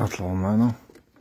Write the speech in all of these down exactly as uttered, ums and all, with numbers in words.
اطلعوا معنا.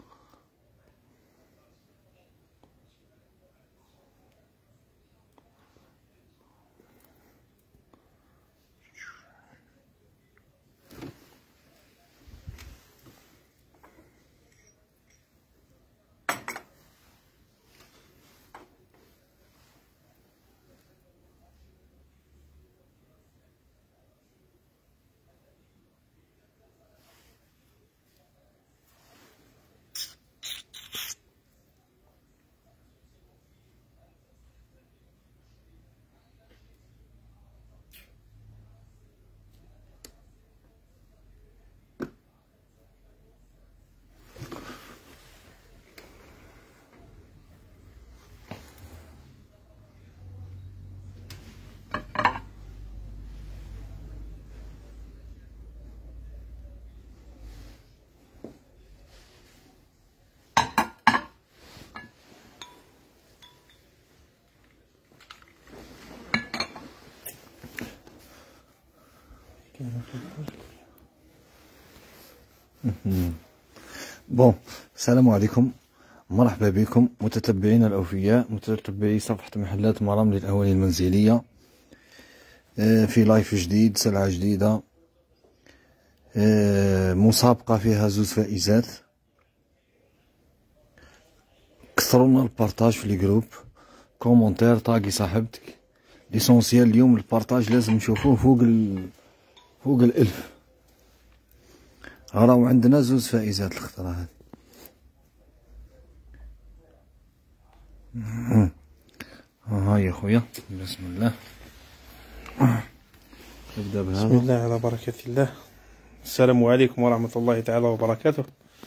بون، السلام عليكم، مرحبا بكم متتبعينا الاوفياء، متتبعي صفحه محلات مرام للاواني المنزليه، في لايف جديد، سلعه جديده، مسابقه فيها زوز فائزات. كثرونا البارطاج في الجروب، كومونتير، طاقي صاحبتك. ليسونسيال اليوم البارطاج لازم نشوفوه فوق ال فوق الالف. راهو عندنا زوز فائزات الخطرة هذه. ها يا خويا، بسم الله. نبدا بهذا. بسم الله على بركة الله. السلام عليكم ورحمة الله تعالى وبركاته.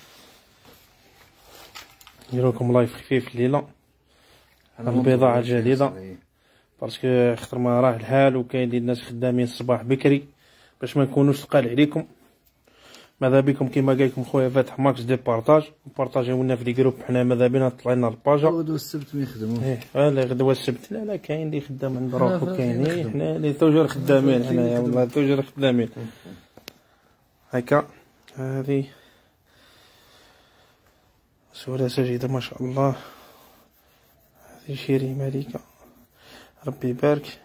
ندير لكم لايف خفيف الليلة على البضاعة الجديدة، باسكو خاطر ما راه الحال وكاين الناس خدامين الصباح بكري باش ما نكونوش ثقال عليكم. ماذا بكم كيما قال لكم خويا فاتح ماكس دي بارطاج، بارطاجيونا في لي جروب. حنا ماذا بينا طلعنا الباجا. غدوة السبت ما يخدموش. ايه لا غدوة السبت لا لا كاين اللي خدام عند روحو، كاين حنا اللي توجور خدامين، حنايا والله توجور خدامين. هكا هذه صورة سجيدة ما شاء الله. هذه شيري مليكة ربي يبارك.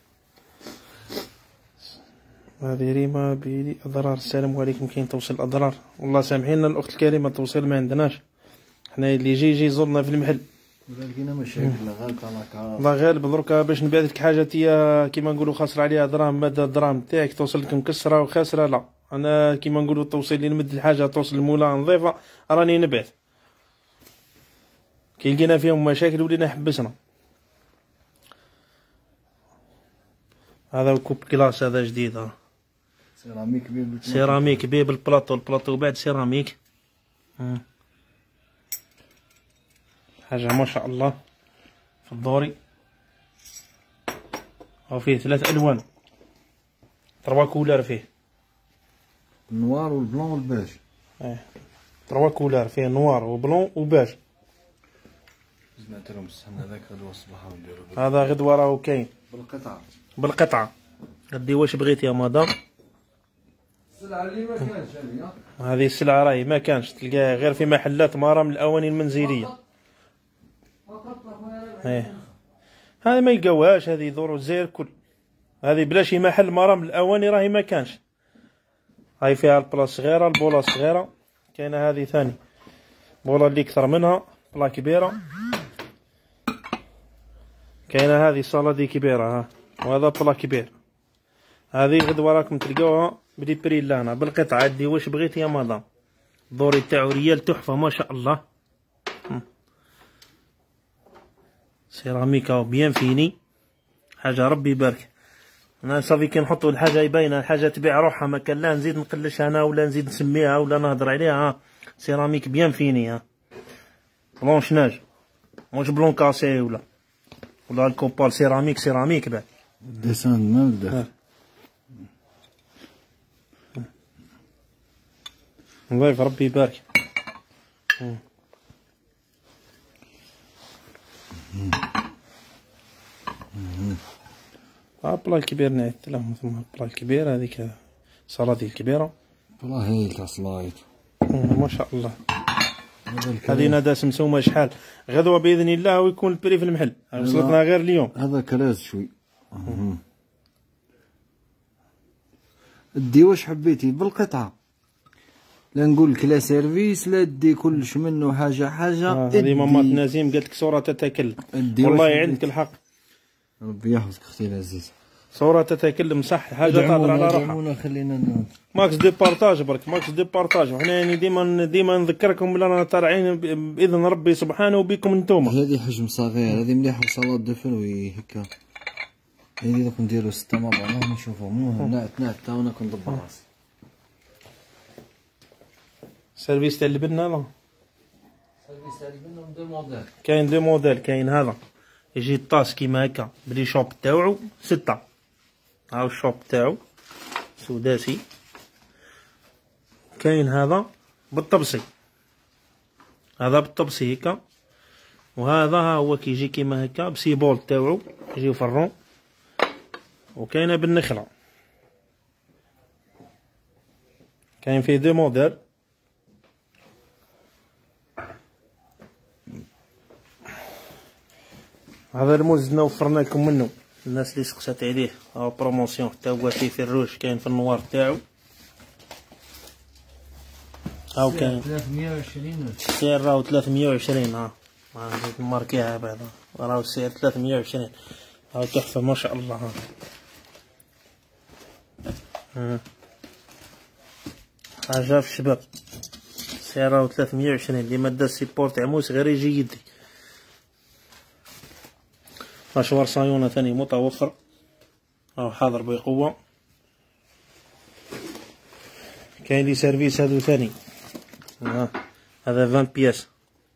هذه ريما بيدي اضرار. السلام عليكم. كاين توصيل الاضرار، والله سامحينا الاخت الكريمه، التوصيل ما عندناش حنا. اللي يجي يجي يزورنا في المحل. لقينا مشاكل لا غالب طلاق. الله غالب. دروكا باش نبيع لك حاجه تيا كيما نقولوا خاسر عليها دراهم، ماده الدراهم تاعك توصل لك مكسره وخاسره. لا انا كيما نقولوا التوصيل اللي نمد الحاجه توصل المولى نظيفه راني نبعث. كي لقينا فيهم مشاكل ولينا حبسنا. هذا كوب كلاس، هذا جديد. ها سيراميك بيب سيراميك بيب البلاطو، البلاطو بعد سيراميك. حاجة ما شاء الله في الدوري. أو فيه ثلاث ألوان، تروا كولار فيه، النوار والبلون والباج. اه تروا كولار فيه، نوار وبلون وباج. سمعت لهم السنة هذاك غدوة الصباح نديرو. هذا غدوة راهو كاين بالقطعة. بالقطعة. غدي واش بغيتي يا مدام. السلعة اللي ما كانش هذه. هذه السلعة راهي ما كانش، تلقاها غير في محلات مرام الأواني المنزلية. ايه هذه ما يلقاوهاش، هذه يدوروا الجزائر كل. هذه بلا شي محل مرام الأواني راهي ما كانش. هاي فيها البلاص صغيرة، البولا صغيرة. كاينة هذه ثاني بولا اللي أكثر منها، بلا كبيرة. كاينة هذه صالة دي كبيرة ها، وهذا بلا كبير. هذه غدوة راكم تلقاوها بدي بري لانا بالقطعة. دي واش بغيتي يا مدام. الدوري تاعو ريال تحفة ما شاء الله. سيراميكا بيان فيني، حاجة ربي يبارك. انا صافي كي نحطو الحاجة يباينة، الحاجة تبيع روحها، ما كان لا نزيد نقلش انا ولا نزيد نسميها ولا نهضر عليها. ها سيراميك بيان فيني. ها بلونشناج موش بلون كاسي ولا ولا الكوبال. سيراميك سيراميك بعد ديسان ما بدا. نظيف ربي يبارك. ها بلا الكبير نعت لهم ثم بلا الكبير. هذيك صالة ديال الكبيرة. بلا هي تاع سلايط. ما شاء الله. هذه نادى سمسومه شحال غدوه باذن الله ويكون البري في المحل. وصلتنا غير اليوم. هذا كلاز شوي. دي واش حبيتي بالقطعه، لا نقول لك لا سيرفيس لا دي كلش منه حاجه حاجه. هذه مامات نازيم قالت لك صوره تتكلم، والله عندك الحق. ربي يحفظك اختي العزيزه. صوره تتكلم صح، حاجه تهضر على روحها. خلينا ماكس دي بارطاج برك، ماكس دي بارطاج. وحنا يعني ديما ديما نذكركم بلي رانا طالعين باذن ربي سبحانه وبكم انتوما. هذه حجم صغير، هذه مليحه صالات دو فروي هكا. هذه دوك نديرو ستة مع بعضهم نشوفو مو نعت نعت تا وانا كندبر راسي. سيرفيس تاع البن هذا، سيرفيس تاع البن دو موديل. كاين دو موديل، كاين هذا يجي الطاس كيما هكا بلي شوب تاوعو ستة. هاو الشوب تاعو سداسي. كاين هذا بالطبسي، هذا بالطبسي هكا. وهذا ها هو كيجي كيما هكا بسيبول تاوعو يجي فرون. وكاينه بالنخله، كاين فيه دو موديل. هذا الموز زدنا وفرنا لكم منه الناس اللي سقسات عليه. هاو بروموسيون حتى هو فيه في الروج، كاين في النوار تاعو. هاو كاين ثلاثمية وعشرين السعر راهو ثلاثمية وعشرين. ها نزيد نماركيها بعدا، راهو السعر ثلاثمية وعشرين. هاو تحفه ما شاء الله. ها ها حاجه في الشباب. السعر راهو ثلاثمية وعشرين. اللي ما داز سيبورت عموس غير يجي يدي. مشوار صايونة ثاني متوفر، راهو حاضر بقوة. كاين لي سيرفيس هادو ثاني. ها هذا عشرين بياس،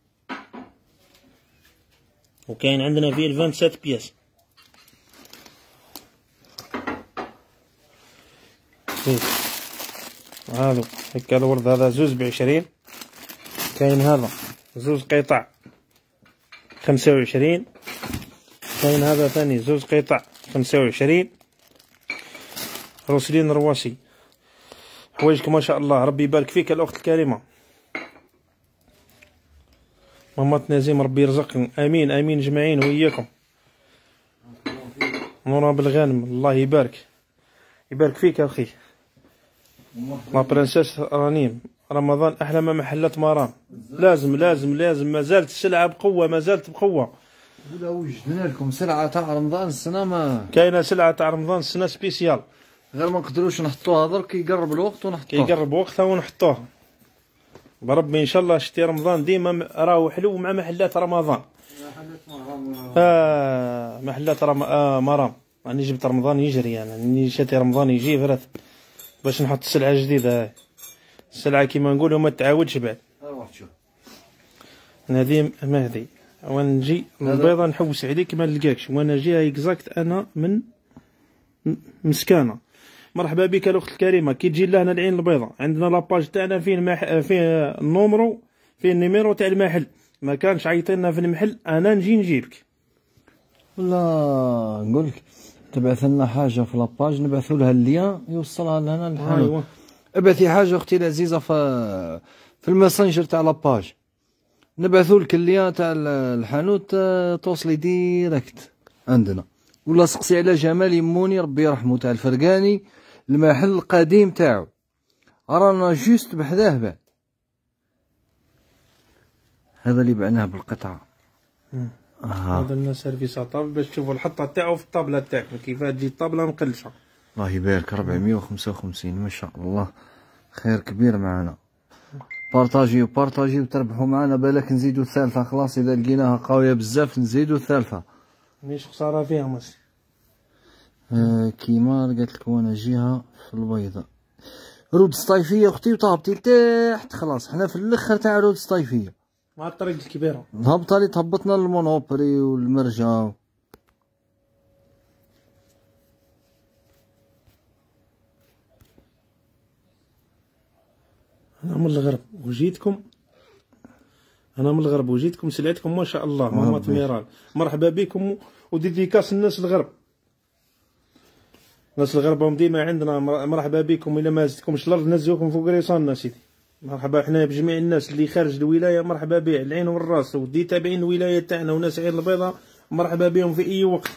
وكاين عندنا فيه سبعة وعشرين بياس. هادو هكا الورد هذا زوز بعشرين. كاين هذا زوز قطع خمسة وعشرين. كاين هذا ثاني زوز قطع خمسة وعشرين. روسلين رواسي. حوايجك ما شاء الله، ربي يبارك فيك الأخت الكريمة مامات نازيم. ربي يرزقكم، امين امين جمعين وإياكم. نورا بالغانم الله يبارك يبارك فيك يا اخي. لا برنسيس رنيم، رمضان احلى ما محلات مرام. لازم لازم لازم، ما زالت السلعه بقوه، ما زالت بقوه. ولا وجدنا لكم سلعه تاع رمضان السنه، ما كاينه سلعه تاع رمضان السنه سبيسيال، غير ما نقدروش نحطوها درك يقرب الوقت ونحطوها. كيقرب وقتها ونحطوها بربي ان شاء الله. شتي رمضان ديما راهو حلو مع محلات رمضان. اه محلات رم... آه مرام. راني جبت رمضان يجري، انا راني شاتي رمضان يجي فرات باش نحط السلعه جديده. هاي السلعه كيما نقولوا ما تعاودش بعد. نديم مهدي، ونجي البيضه نحوس عليك ما نلقاكش، وانا جاي اكزاكت انا من مسكانه. مرحبا بك الاخت الكريمه. كي تجي لهنا العين البيضاء عندنا لاباج تاعنا فيه المح... فيه النومرو، فيه النيميرو تاع المحل. ما كانش عيطينا في المحل انا نجي نجيبك. ولا نقول لك تبعث لنا حاجه في لاباج نبعثوا لها اللين يوصلها لنا الحانوت. ايوا ابعثي حاجه اختي العزيزه في في الماسنجر تاع لاباج، نبعثوا لك اللين تاع الحانوت توصلي ديريكت عندنا. ولا سقسي على جمال يموني ربي يرحمه تاع الفرقاني، المحل القديم تاعو رانا جوست بحذاه بعد. هذا اللي بعناه بالقطعه. هذا لنا سيرفيس طابل باش تشوفوا الحطه تاعو في الطابله تاعكم كيفاه تجي الطابله مقلشه. الله يبارك. ربعمية وخمسة وخمسين ما شاء الله، خير كبير معنا. بارطاجيو بارطاجيو تربحوا معنا. بالك نزيدو الثالثه خلاص، اذا لقيناها قويه بزاف نزيدو الثالثه. مش خساره فيها ماشي. آه كيما قالت لك وانا جهه في البيضه رود سطيفيه اختي، وطابتي لتحت خلاص. حنا في الاخر تاع رود سطيفيه مع الطريق الكبيره. هبطه لي تهبطنا للمونوبري والمرجع. انا من الغرب وجيتكم، انا من الغرب وجيتكم سلعتكم ما شاء الله. مامات ميرال مرحبا بكم، وديديكاس الناس الغرب. الناس الغرب هم ديما عندنا مرحبا بكم. الا ما زدتكمش الارض نزلوكم فوق ريصاننا سيدي. مرحبا حنا بجميع الناس اللي خارج الولايه، مرحبا به، العين والراس، ودي تابعين الولايه تاعنا وناس عين البيضاء، مرحبا بهم في اي وقت.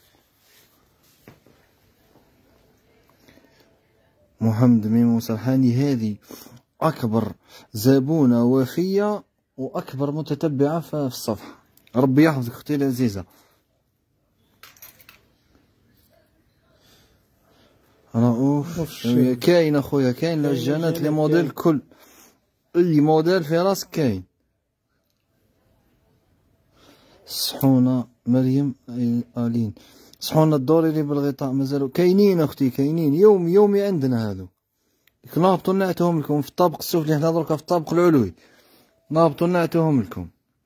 محمد ميمون سرحاني هذه اكبر زبونه وفيه واكبر متتبعه في الصفحه. ربي يحفظك اختي العزيزه. رؤوف كاين اخويا، كاين لجانات لي موديل الكل، اي موديل في راسك كاين. صحونه مريم الين، صحونه الدوري اللي بالغطاء مازالوا كاينين اختي، كاينين يومي يومي عندنا هذو. نهبطوا نعتهم لكم في الطابق السفلي، حنا دركا في الطابق العلوي نهبطوا نعتهم لكم.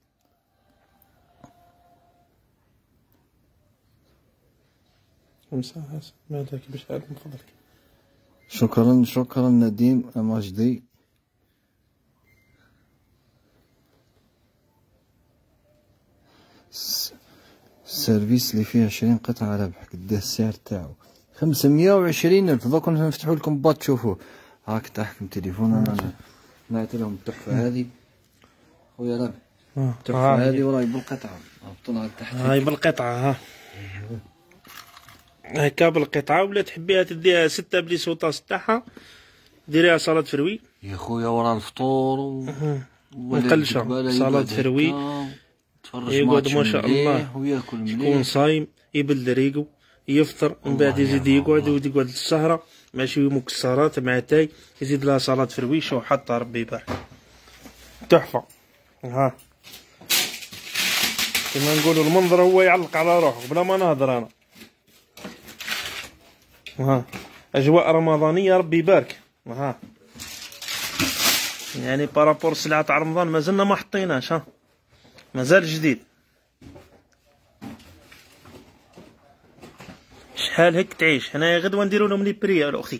مساء مالك بشحال من فضلك. شكرا شكرا نديم مجدي. السيرفيس اللي فيه عشرين قطعة ربح قداه السعر تاعو؟ خمسمية وعشرين ألف. دوك نفتحو لكم با تشوفوه. هاك تحكم تليفون انا نعطي لهم التحفة هذه خويا ربح. التحفة هذه وراهي بالقطعة، هبطولها لتحت. هاي بالقطعة ها هكا بالقطعة، ولا تحبيها تديها ستة بلي سوطاس تاعها ديريها صالاد فروي يا خويا ورا الفطور و... مقلشة صالاد فروي، يقعد ما شاء الله وياكل مليح، يكون صايم يبلد ريقو يفطر، من بعد يزيد يقعد ويقعد للسهرة مع شوية مكسرات مع تاي، يزيد لها صالاد فروي. شو حطها ربي يبارك، تحفة. ها كما نقولوا المنظر هو يعلق على روحه بلا ما نهضر انا. ها اجواء رمضانيه ربي يبارك. ها يعني بارابور السلعه تاع رمضان مازلنا ما حطيناش، ها مازال جديد. شحال هيك تعيش. حنايا غدوه نديرو لهم لي بري الاختي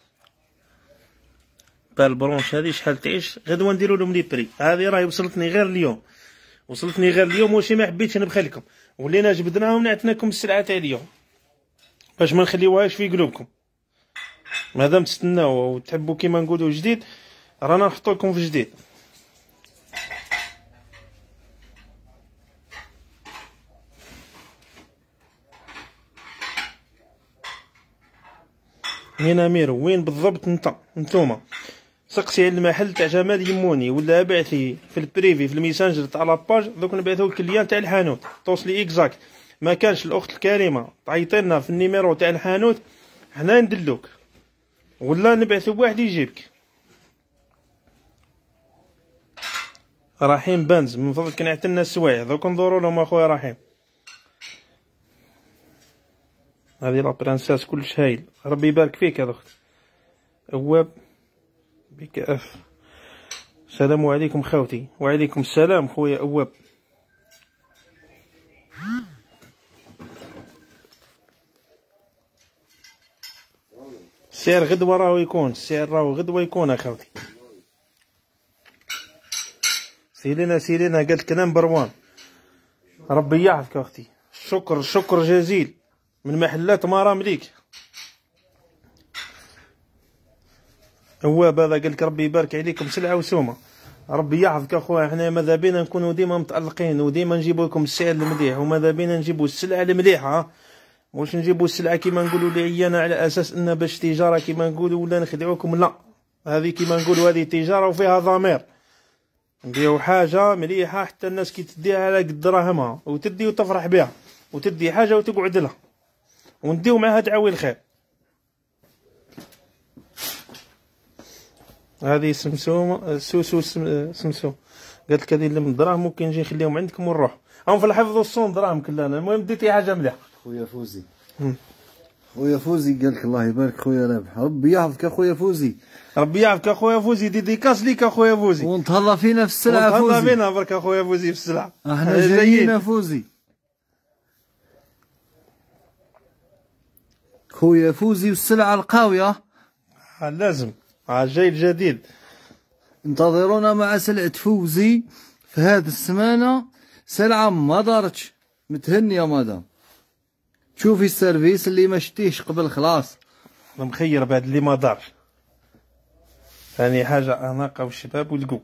بالبرونش هذه شحال تعيش، غدوه نديرو لهم لي بري. هذه راهي وصلتني غير اليوم، وصلتني غير اليوم، واش ما حبيتش نبخل لكم، ولينا جبدناهم نعطيناكم السلعه تاع اليوم باش ما نخليوهاش في قلوبكم. مادام تستناو وتحبوا كيما نقولوا جديد، رانا نحطو لكم في جديد. وين اميرو؟ وين بالضبط انت نتوما؟ سقسي على المحل تاع جمال يموني، ولا بعثي في البريفي في الميسانجر تاع لاباج، دوك نبعثو لك اللين تاع الحانوت توصلي اكزاكت. ما كانش الاخت الكريمه تعيطي لنا في النيميرو تاع الحانوت حنا ندلوك، ولا نبعثو بواحد يجيبك. رحيم بنز من فضلك نعطي لنا السوايع، دوك ندورو لهم اخويا رحيم. هذه لا برانساس كلش هايل، ربي يبارك فيك يا اخت. اواب بك اف. السلام عليكم خوتي. وعليكم السلام خويا اواب. السعر غدوه راهو يكون، السعر راهو غدوه يكون اخوتي. سيلينا سيلينا قالت لك نمبر وان. ربي يحفظك اختي، شكر شكر جزيل من محلات مرام ليك. هواب هذا قال لك ربي يبارك عليكم سلعه وسومه. ربي يحفظك اخويا، حنا ماذا بينا نكونوا ديما متالقين وديما نجيبوا لكم السعر المليح، وماذا بينا نجيبوا السلعه المليحه، واش نجيبوا السلعه كيما نقولوا لعيانه على اساس ان باش تجاره كيما نقولوا ولا نخدعوكم. لا، هذه كيما نقولوا هذه تجاره وفيها ضمير. نبيعوا حاجه مليحه حتى الناس كي تديها على قد دراهمها وتدي وتفرح بها، وتدي حاجه وتقعد لها، ونديو معها دعاوي الخير. هذه سمسوم سوسو سمسوم قالت لك هذه اللي من الدراهم ممكن نجي نخليهم عندكم ونروح. هم في الحفظ والصون دراهم كلنا. المهم ديتي حاجه مليحه. خويا فوزي خويا فوزي قال لك الله يبارك خويا رابح. ربي يحفظك اخويا فوزي. ربي يحفظك اخويا فوزي. ديديكاس ليك اخويا فوزي. ونتهلا فينا في السلعه فوزي. ونتهلا فينا برك اخويا فوزي في السلعه. احنا جايين فوزي. خويا فوزي والسلعه القاويه لازم. ها جاي الجديد. انتظرونا مع سلعة فوزي في هذه السمانة. سلعة ما دارتش. متهني يا مدام. شوفي السيرفيس اللي ما شتيش قبل خلاص. مخير بعد اللي ما دارش. ثاني حاجة أناقة والشباب والقو.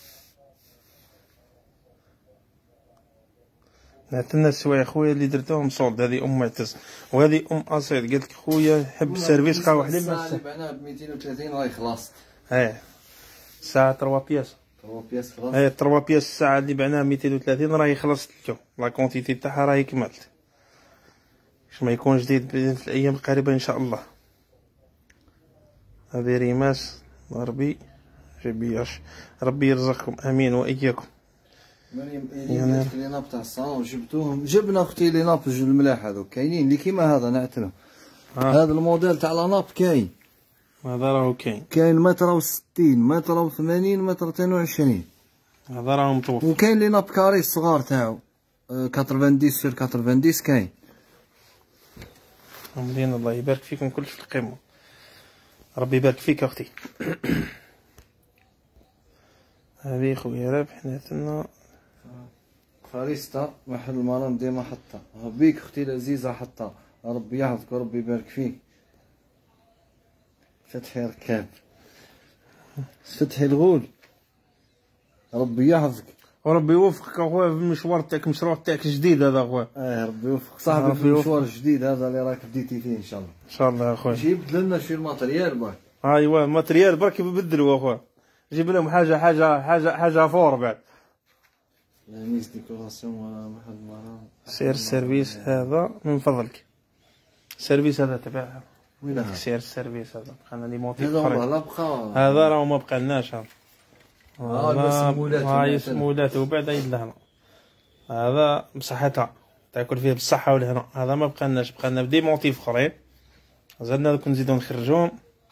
نعتنا السوايع خويا اللي درتهم صولد. هذه ام معتز وهذه ام اصيل. قالت لك خويا حب السيرفيس قهوه حليب. الساعه اللي بعناها ب مئتين وثلاثين راهي خلاص. اه الساعه ثلاثة بياس. ثلاثة بياس خلاص. اه ثلاثة بياس الساعه اللي بعناها مئتين وثلاثين راهي خلصت اليوم. لا كونتيتي تاعها راهي كملت. باش ما يكون جديد في الايام القريبه ان شاء الله. هذه ريماس ربي جبياش ربي يرزقكم امين واياكم. مريم يعني لي ناب تاع الصالون جبتوهم. جبنا اختي لي ناب جوج الملاح هذوك كاينين اللي كيما هذا نعتلو. هذا الموديل تاع لا ناب كاين. هذا راهو كاين. كاين متر وستين متر وثمانين متر اثنين وعشرين. هذا راهو متوفر. وكاين لي ناب كاري الصغار تاعو تسعين سير تسعين كاين. عاملين الله يبارك فيكم كلش في القمه. ربي يبارك فيك اختي. هذه خويا رابح حناتنا فاريستا محل المرام ديما حطها. بيك اختي العزيزه حطها. ربي يحفظك وربي يبارك فيك. فتحي ركاب فتحي الغول ربي يحفظك وربي يوفقك اخويا في المشوار تاعك. المشروع تاعك جديد هذا اخويا. اه ربي يوفقك صاحبي في المشوار الجديد هذا اللي راك بديتي فيه ان شاء الله. ان شاء الله اخويا. جيب لنا شي الماتريال باك. ايوا الماتريال برك يبدلوا اخويا. جيب لهم حاجه حاجه حاجه حاجه فور بعد. ميس ديكوراسيون محل المرام. سير السيرفيس هذا من فضلك. السيرفيس هذا تبعها. وين سير السيرفيس هذا بقى لي موطي هذا اخرين. والله بقى هذا راه ما بقالناش. ها اه السمولات. هاي سمولات وبعد يلهنا. هذا بصحتها تاكل فيه بالصحه والهنا. هذا ما بقالناش بقى لنا بدي موتيف اخرين زدنا دوك نزيدو نخرجوهم.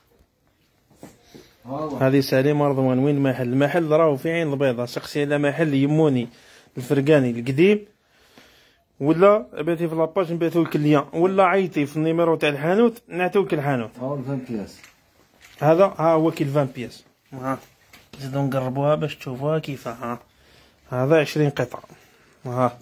هذه سليمه رضوان. وين المحل؟ المحل راهو في عين البيضاء. شخصي على محل يموني الفرقاني القديم ولا باتي في لاباج نبعثو لك اللين ولا عيطي في النيميرو تاع الحانوت نعطيوك الحانوت. ها عشرين بياس. هذا ها هو كي عشرين بياس. ها نزيدو نقربوها باش تشوفوها كيفاه. ها هذا عشرين قطعه. ها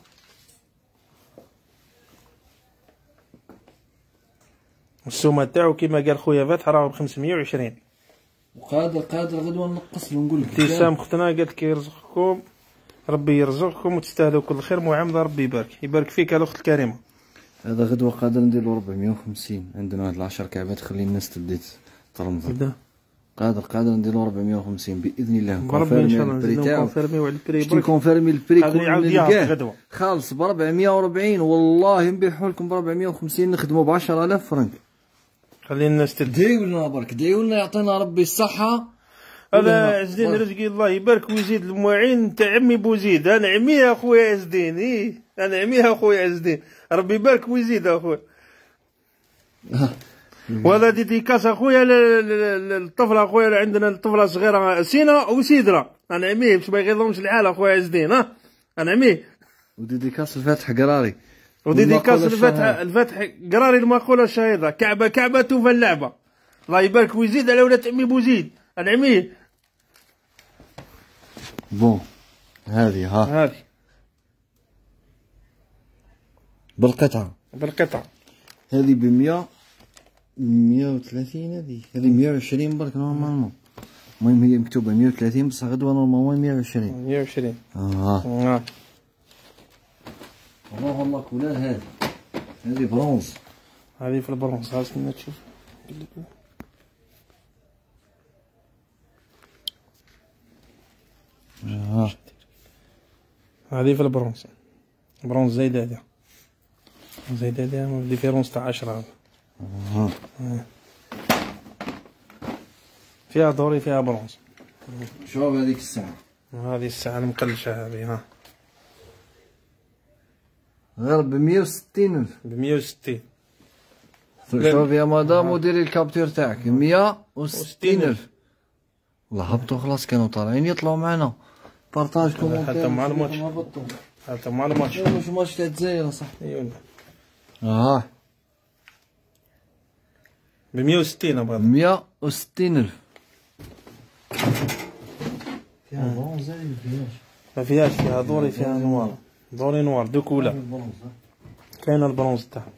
السومه تاعو كيما قال خويا فتح راهو ب خمسمية وعشرين. وقادر قادر غدوه نقص ونقول لك. ابتسام اختنا قالت لك يرزقكم ربي يرزقكم وتستاهلوا كل خير. معامله ربي يبارك يبارك فيك الاخت الكريمه. هذا غدوه قادر نديرو أربعمية وخمسين. عندنا واحد العشر كعبات خلي الناس تبدا ترمض. قادر قادر نديرو أربعمية وخمسين باذن الله. بربي ان شاء الله نزيدو نكونفيرميو على البري. شتي كونفيرمي البري كل نلقاه خالص ب أربعمية وأربعين. والله نبيعو لكم ب أربعمية وخمسين نخدمو ب عشرة آلاف فرنك. خلي الناس تدعي. دعيو لنا برك دعيو لنا يعطينا ربي الصحه. هذا عزدين رزقي الله يبارك ويزيد المعين تاع عمي بوزيد. انا عمي اخويا عزدين. ايه انا عمي اخويا عزدين ربي يبارك ويزيد اخويا. وهذا ديديكاس اخويا للطفله اخويا. عندنا الطفله صغيره سينا وسيدرا. انا عميه باش ما يغيظهمش الحال اخويا عزدين. ها انا عميه. وديديكاس الفتح قراري. وديديكاس الفتح الفتح قراري المقوله الشهيره كعبه كعبه توفى اللعبه. الله يبارك ويزيد على ولاد عمي بوزيد. انا عميه. بون هذه ها هذه بالقطعة بالقطعة. هذه بمية مية وثلاثين. هذه هذه مية وعشرين برك نورمالمون. المهم هي مكتوبة مية وثلاثين بصح غدوة نورمالمون مية وعشرين. مية وعشرين. اه اه الله والله كولار. هذه هذه برونز. هذه في البرونز. ها استنى تشوف. اه هذه في البرونز. برونز زايد هذا زايد هذا ديفيرونس تاع عشرة. هذا اه فيها دوري فيها برونز. شوف هذيك الساعة. هذه الساعة المقلشة هذه. ها غير ب مية وستين ألف. ب مية وستين. شوف يا مدام وديري الكابتور تاعك مية وستين ألف. والله هبطوا خلاص كانوا طالعين يطلعوا معنا. بارطاج كومونتير حتى مع الماتش. حتى مع الماتش. واش ماتش تاع الجزائر اصاحبي. ايوا اه ب مية وستين ابغى. مية وستين ألف. فيها برونز ما فيهاش. ما فيهاش. فيها دوري فيها نوار. دوري نوار دو كولا. كاين البرونز تاعها.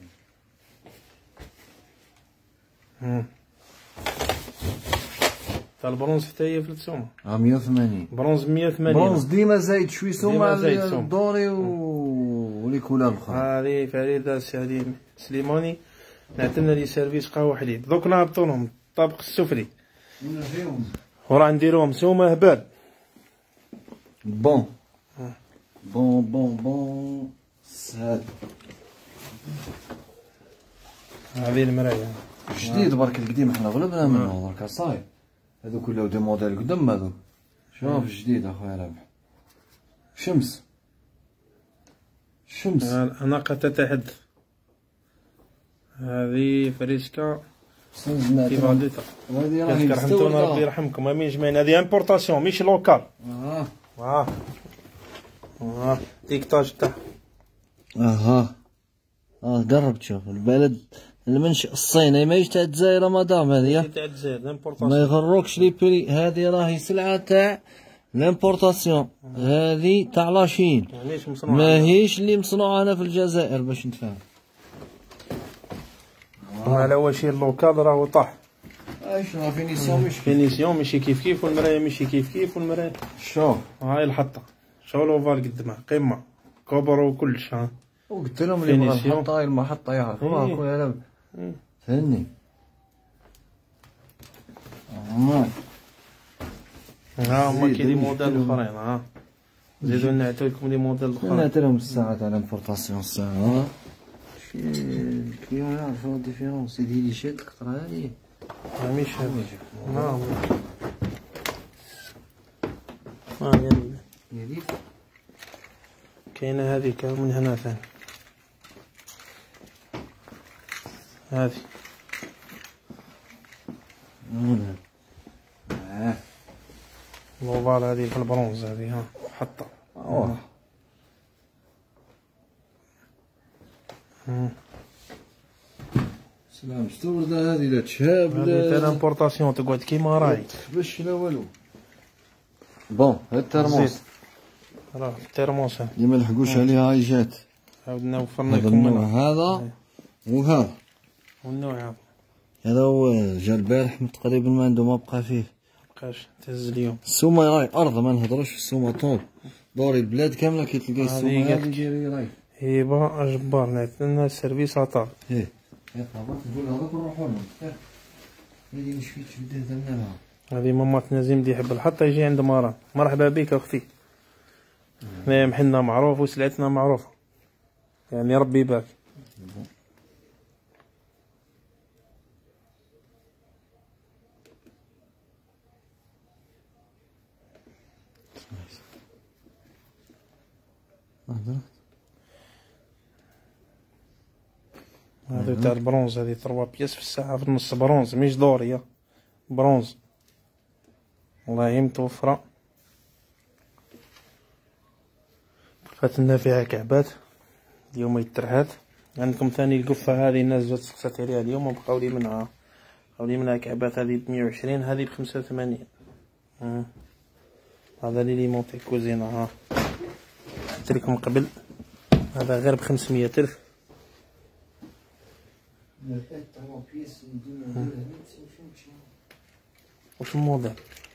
تاع البرونز حتى هي في السومه. اه مية وثمانين. برونز مية وثمانين. برونز ديما زايد شوي سومه على سومة. الدوري و... ولي كولار الاخرى. هذه فريده سي سليماني نعتمنا لي سيرفيس قهوه حليب. دوك نهبطو لهم الطابق السفلي وراه نديروهم سومه هبال. بون بون بون بون سهل. هذه المرايه جديد برك القديم حنا غلبنا منه دركا صايب. هذوك ولاو دي موديل قدام هذوك. شوف جديد اخويا رابح. شمس شمس الأناقة تتحدث. هذه فريسكا في فاليتا. هذه راهي رحمتونا ربي يرحمكم امين جميعا. هذه امبورطاسيون مش لوكال. اه اه اه تيكتاج تاع اها اه قرب تشوف البلد المنشأ الصيني ما تاع الجزائر مدام هذه تاع الجزائر ما امبورطاسيون. يغروكش لي بري. هذه راهي سلعة تاع لامبورطاسيون. هذه تاع لاشين ماهيش اللي مصنوعة هنا في الجزائر باش نتفاهم. على اول شيء اللوكال راهو طاح. ايش راه فينيسيون مش فينيسيون ماشي كيف كيف والمرايه ماشي كيف كيف والمرايه. شوف هاي الحطه شو لوفال قدامها قمه كوبر وكلش. ها وقلت لهم اللي بغا الحطه المحطه يعرفوها اخويا لا فهمني. اه ها هما كاين لي موديل اخرين. ها زيدو نعطيو لكم لي موديل اخرين. نعطي لهم الساعه تاع لامبورطاسيون الساعه شي الكليون يعرفوا الديفيرونس. يدير لي شاد القطره هادي ماهيش هادي. ها ها هادي كاينه هذيك من هنا ثاني. هذه اه لوفال هذه في البرونز هذه. ها حطه اوه سلام مستوردة هذه لا تشهاب هذه تاع لامبورطاسيون تقعد كيما راهي باش لا والو. بون هاد الترموس راه الترموس اللي ما لحقوش عليها هاي جات. عاودنا وفرنا هذا لكم النوع منها. هذا وهذا والنوع هذا هذا هو جا البارح تقريبا ما عنده ما بقى فيه. مبقاش تهز اليوم. السومه راهي ارض ما نهضروش في السومه طول دوري البلاد كامله كي تلقاي السومه هذه ديري راهي هيبه اجبار نعطينا السيرفيس عطار. ايه يا طابق نقول هذاك نروحوا لهم. هذه مش فيك بدا درنا لها. هذه مامات نزيم اللي يحب الحطه يجي عند مرام. مرحبا بك اختي. حنايا محلنا معروف وسلعتنا معروفه يعني ربي يبارك. هذا تاع البرونز. هذه تروا بياس في الساعة في النص برونز مش دوري برونز والله متوفرة. بقات لنا فيها كعبات اليوم يترهات. عندكم ثاني القفة هذه الناس جات سقسات عليها اليوم وبقاو لي منها بقاو لي منها كعبات. هذه بمية وعشرين هذه بخمسة وثمانين. هذا لي ليمونتي كوزينة. ها قلت لكم قبل هذا غير بخمسمية ألف. وش الموديل؟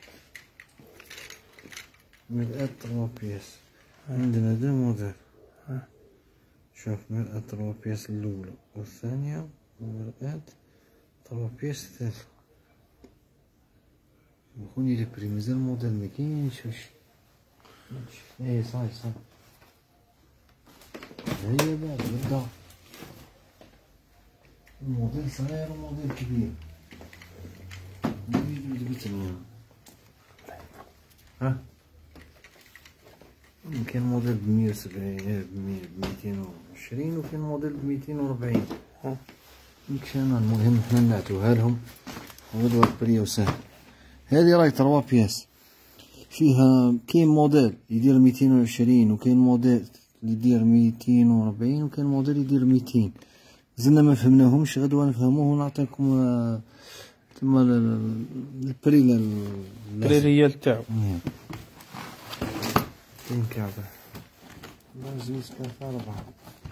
مرآة تروا بياس عندنا دو موديل. شوف مرآة تروا بياس الأولى والثانية ومرآة تروا بياس الثالثة. بخوني لي بري مازال الموديل مكاينش. واش ايه صاي صاي هيا بعد نبدا. الموديل صغير وموديل كبير. ها كاين موديل بمية وسبعين بميتين وعشرين وكاين موديل بميتين وربعين. مكشانا المهم حنا نعطيوها لهم وغدوة بريا وسهل. هذه راهي تروا بياس فيها كاين موديل يدير ميتين وعشرين وكاين موديل يدير ميتين وربعين وكاين موديل يدير ميتين. زلنا ما فهمناهمش غدوة نفهموه ونعطيكم تما البري البري ريال تاعو. كاين كعبة مازال كان فيها ربعة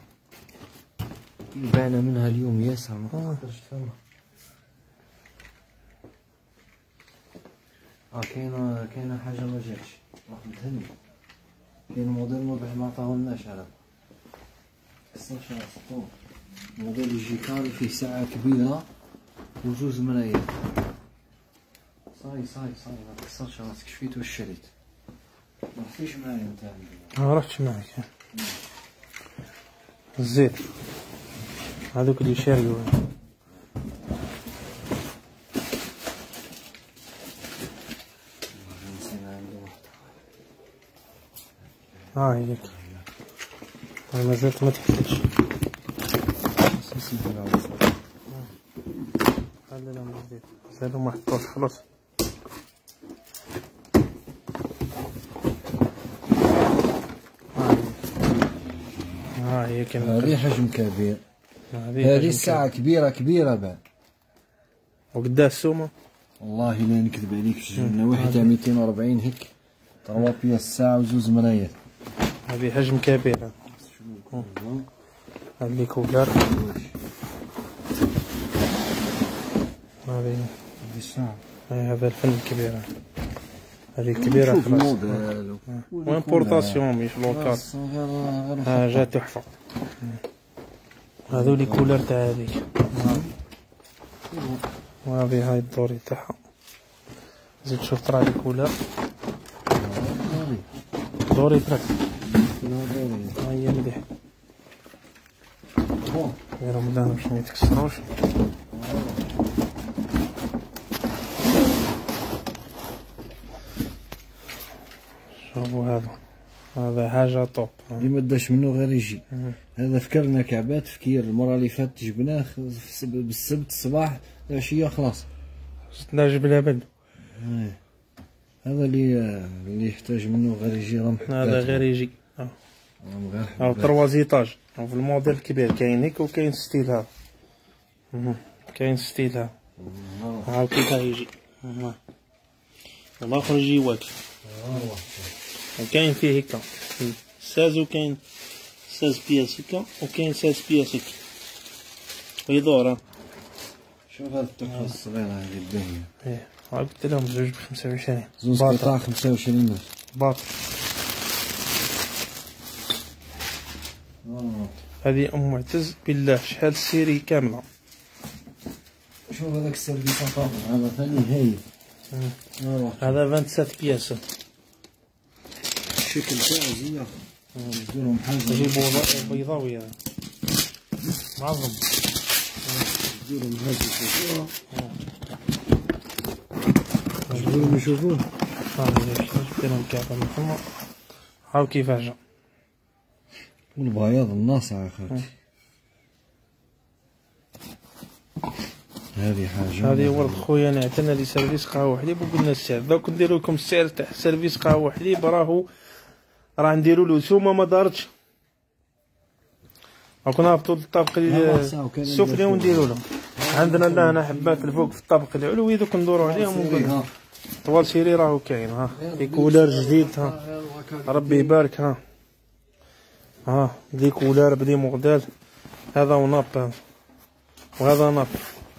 بانا منها اليوم ياسر ما تقدرش تفهمها. اه كاينه كاينه حاجه ما جاتش راح متهني. كاين موديل مبيع ما عطاهولناش على الصافي سطور. موديل يجي كامل فيه ساعه كبيره وجوج مرايات. صاي صاي صاي ما تكسرش راسك شفيت واش شريت. ما رحتيش معايا انت؟ ما رحتش معاك. الزيت هذوك اللي شاريو. ها هيك هاي مازالت ما تحتاجش. خلينا الزيت مازالو ما حطوش خلاص. ها هي كاين هذه حجم كبير. هذه الساعة كبيرة كبيرة بعد. وقداش السومة؟ والله لا نكذب عليك جبنا واحد تاع ميتين وربعين هيك تروا بيا الساعة وزوز مرايات. هذه حجم كبير. هذه كولار. هذه الساعة. هذا الفن الكبير. هذه كبيرة شوف خلاص. الموديل وامبورطاسيون مش لوكال. حاجة تحفة. هذولي كولر تاع هذيك. وهذه هاي الدوري تاعها. زيد شوف ترى هذه كولر. دوري تراك. هاي مليح. يا رمضان باش ما يتكسروش. شوفوا هذا هذا حاجة طوب. اللي ما داش منه غير يجي. هذا فكرنا كعبات فكير المرة اللي فاتت جبناه بالسبت الصباح العشية خلاص. ستنا جبنا منه. هذا اللي اللي يحتاج منه غير يجي راه محطات. هذا غير يجي. اه او تروازيطاج. او في الموديل الكبير كاين هيك وكاين ستيل هذا. كاين ستيل هذا. هاو كيف يجي. الاخر يجي واقف. وكاين فيه هيكا ساز وكاين ساز بياس هيكا وكاين ساز بياس هيك ويدور. شوف هاد التحفة الصغيرة هادي الباهية. ايه ها قلت لهم زوج بخمسة وعشرين. زوج قطع خمسة وعشرين درهم. باطل. هذه ام معتز بالله شحال السيري كاملة. شوف هذاك السيرفيس هذا ثاني هايل. هذا خمسة وعشرين بياس. الشكل تاعو زين. نديرهم حاجة. نجيبو بيضاوي هذا. معظم. نديرهم هذا يشوفوها. نديرهم يشوفوه. ها جبت لهم كعبة من فما. هاو كيفاش جا. والبياض الناصع يا خالتي. هذه حاجة. هذه ولد خويا انا عطينا لي سيرفيس قهوة حليب وقلنا السعر دوك نديرو لكم السعر تاع سيرفيس قهوة حليب راهو راه نديرو له سومة ما دارتش. راكو نهبطو للطابق السفلي ونديرو لهم. عندنا لا هنا حبات الفوق في الطابق العلوي دوك ندورو عليهم ونقولو طوال سيري راهو كاين. ها في كولار جديد. ها ربي يبارك. ها ها دي كولار بدي مغدال. هذا وناب هذا وهذا ناب.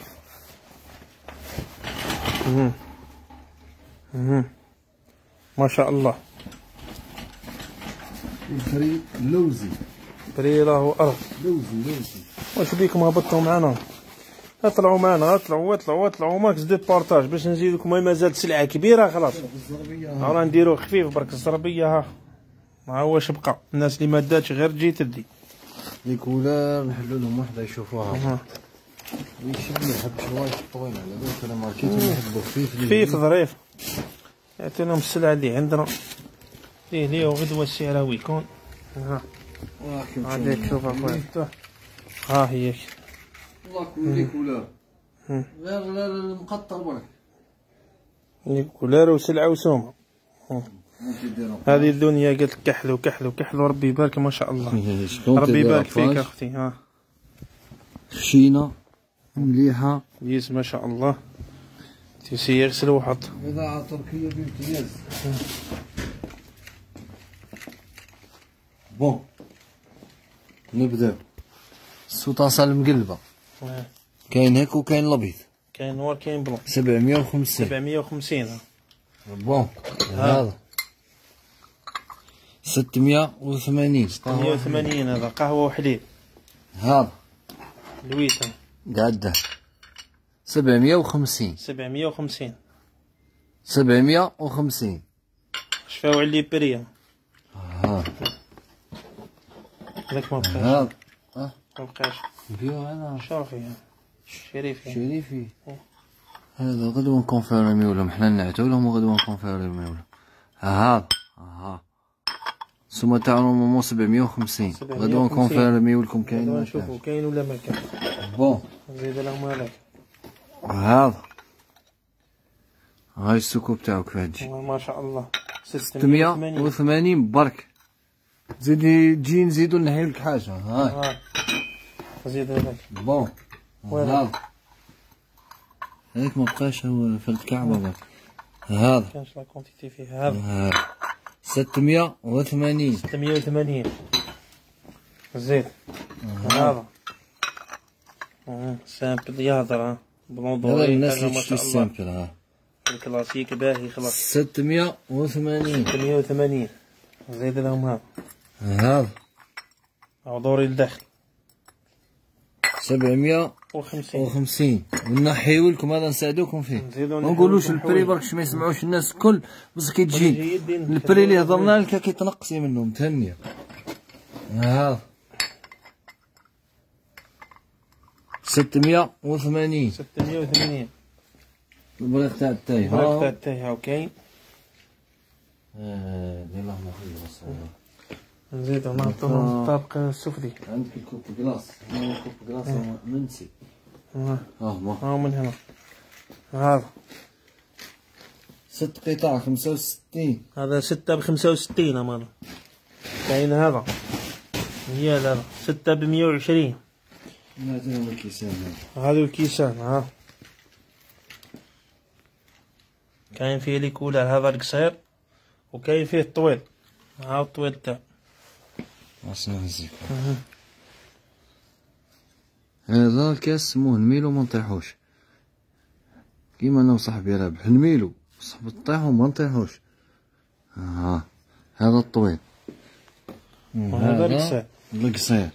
اها اها ما شاء الله. الفريق لوزي. بري راهو ارض. لوزي لوزي. واش بيكم هبطتوا معنا؟ اطلعوا معنا اطلعوا اطلعوا اطلعوا ماكس دي بارطاج باش نزيدكم. ما مازالت سلعه كبيره خلاص. راه نديرو خفيف برك الزربيه. ها ها واش بقى الناس اللي ما داتش غير تجي تدي. لي كولار نحلو لهم وحده يشوفوها. ويش ما يحبش الوايش طويل على بالك انا ماركيتو نحبو خفيف خفيف ظريف. يعطيناهم السلعه اللي عندنا ليه ليه وغدوه السعر هو يكون. ها غادي تشوف اخويا. ها هي والله كل كولار غير غير المقطر برك. لي كولار وسلعه وسومه. هذه الدنيا قالت لك كحلو كحلو كحلو. ربي يبارك ما شاء الله. ربي يبارك فيك اختي. ها خشينه مليحه يس ما شاء الله. تيسي يغسل وحط. بضاعه تركيه بامتياز. بون نبدا. السوطاسه المقلبه كاين هيك وكاين الابيض. كاين نوار كاين بلون. سبعمية وخمسين. سبعمية وخمسين. بون هذا ستمية وثمانين ستمية وثمانين هذا قهوة وحليب. هذا لويتا قاعدة سبعمية وخمسين سبعمية وخمسين سبعمية وخمسين. شفاو علي بريا. ها هذاك ما بقاش. هذا ما بقاش. فيو هذا شرفي شريفي شريفي. هذا غدوة نكونفيرميو لهم، حنا نعتو لهم وغدوة نكونفيرميو لهم. هذا ها السومة تاعو نورمالمون سبعمية وخمسين، غدوة نكونفيرميو لكم كاين ولا نشوفو كاين ولا ما كاين. بون نزيد لهم هذاك. هذا هاي السكوب تاعو كيفاه تجي ما شاء الله ستمية وثمانين برك. زيدي تجي نزيدو نحيلك حاجة. هاي زيد هذاك. بون هذا هذاك مبقاش هو في الكعبة برك. هذا كانش لا كونتيتي فيه. هذا هذا ستمية وثمانين ستمية وثمانين. زيد هذا سامبل يهضر هذا الناس اللي تشتري السامبل. ها الكلاسيك باهي خلاص. ستمية وثمانين ستمية وثمانين. زيد لهم هذا. هذا عذوري الداخل سبعمية وخمسين وخمسين. ونحيو لكم هذا نساعدوكم فيه، ما نقولوش البري برك ما يسمعوش الناس الكل، بس كي تجي البري اللي هضرنا لك كيتنقصي منهم تهنية. هذا ستمية وثمانين ستمية وثمانين. البريق تاع التاي. البريق تاع التاي هاو كاين. اه دير لهم واحد بس. نزيدو نعطوهم الطابق السفلي. عندك الكوب كلاص. الكوب كلاص منسي. ها ها هاو من هنا. هذا ست قطع خمسة وستين. هذا ستة بخمسة وستين أمانة. كاين هذا هي هذا ستة بمية وعشرين. هذا هو الكيسان. هذا الكيسان. ها كاين فيه لي كولر. هذا القصير وكاين فيه الطويل. ها الطويل تاع عشان نهزيك. هذا الكاس سموه نميلو ما نطيحوش، كيما انا وصاحبي رابح نميلو بصح نطيحو ما نطيحوش. ها هذا الطويل وهذا القصير. القصير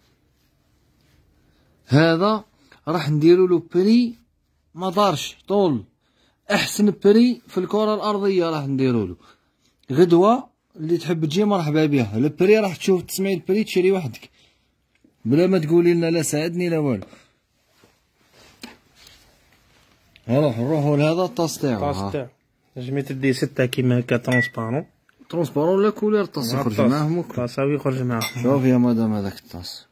هذا راح نديرو له بري ما دارش طول، احسن بري في الكرة الارضية راح نديرو له. غدوة اللي تحب تجي مرحبا بها. البري راح تشوف تسمعي البري تشري وحدك بلا ما تقولي لنا لا ساعدني لا والو. نروح نروحو لهذا الطاس تاعو. الطاس تاعو نجمي تدي ستة كيما هكا ترونسبارون. ترونسبارون ولا كولير الطاس يخرج معاهم وكل. طاساوي يخرج معاهم. شوف يا مدام هذاك الطاس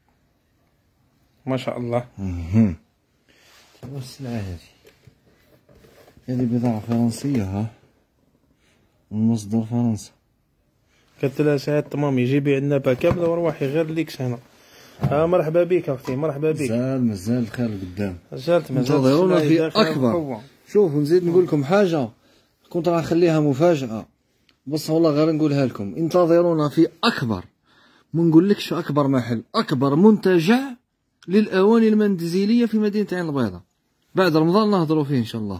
ما شاء الله. اها السلعة هذه هذه بضاعة فرنسية. ها من مصدر فرنسا. قلت لها ساعات تمام يجيبي عندنا باكابل وروحي غير ليكس هنا. ها مرحبا بك اختي مرحبا بك. مازال مازال الخير قدام. زالت مازال انتظرونا في اكبر. شوفوا نزيد نقول لكم حاجة كنت راح نخليها مفاجأة بس والله غير نقولها لكم. انتظرونا في اكبر، ما نقولكش اكبر محل، اكبر منتجع للاواني المنزلية في مدينة عين البيضاء. بعد رمضان نهضروا فيه ان شاء الله.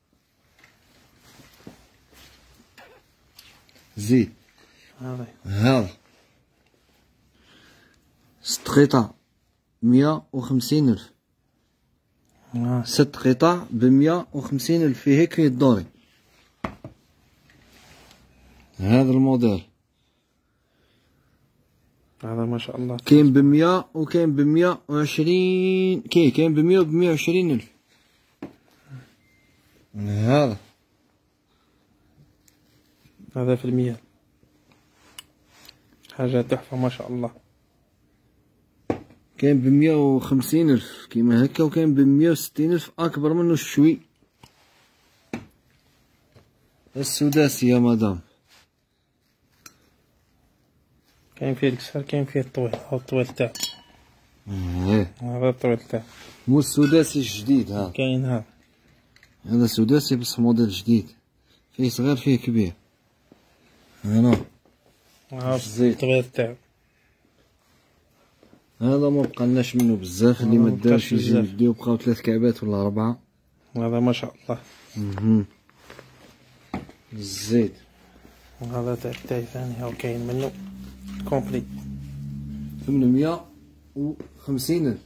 زيد هذا هذا ست قطع مية وخمسين ألف. ست قطع بمية وخمسين ألف فيه هيك الدوري. هذا الموديل هذا ما شاء الله كاين بمية وكاين بمية وعشرين. كاين كاين بمية وبمية وعشرين ألف. هذا هذا في المية حاجة تحفة ما شاء الله. كاين بمية وخمسين ألف كيما هكا وكاين بمية وستين ألف أكبر منه شوي. السداسي يا مدام. كاين فيه القصير كاين فيه الطويل. هاو الطويل تاعو. ايه هذا الطويل تاعو. مو السداسي الجديد. ها كاين هذا هذا سداسي بس موديل جديد، فيه صغير فيه كبير. هنا هاو الطويل تاعو. هذا ما بقالناش منه بزاف، اللي ما دارش يجي يديو بقاو ثلاث كعبات ولا أربعة. هذا ما شاء الله. اها الزيت. هذا تاع التاي ثاني هاو كاين منه كومبلي ثمنمية وخمسين ألف.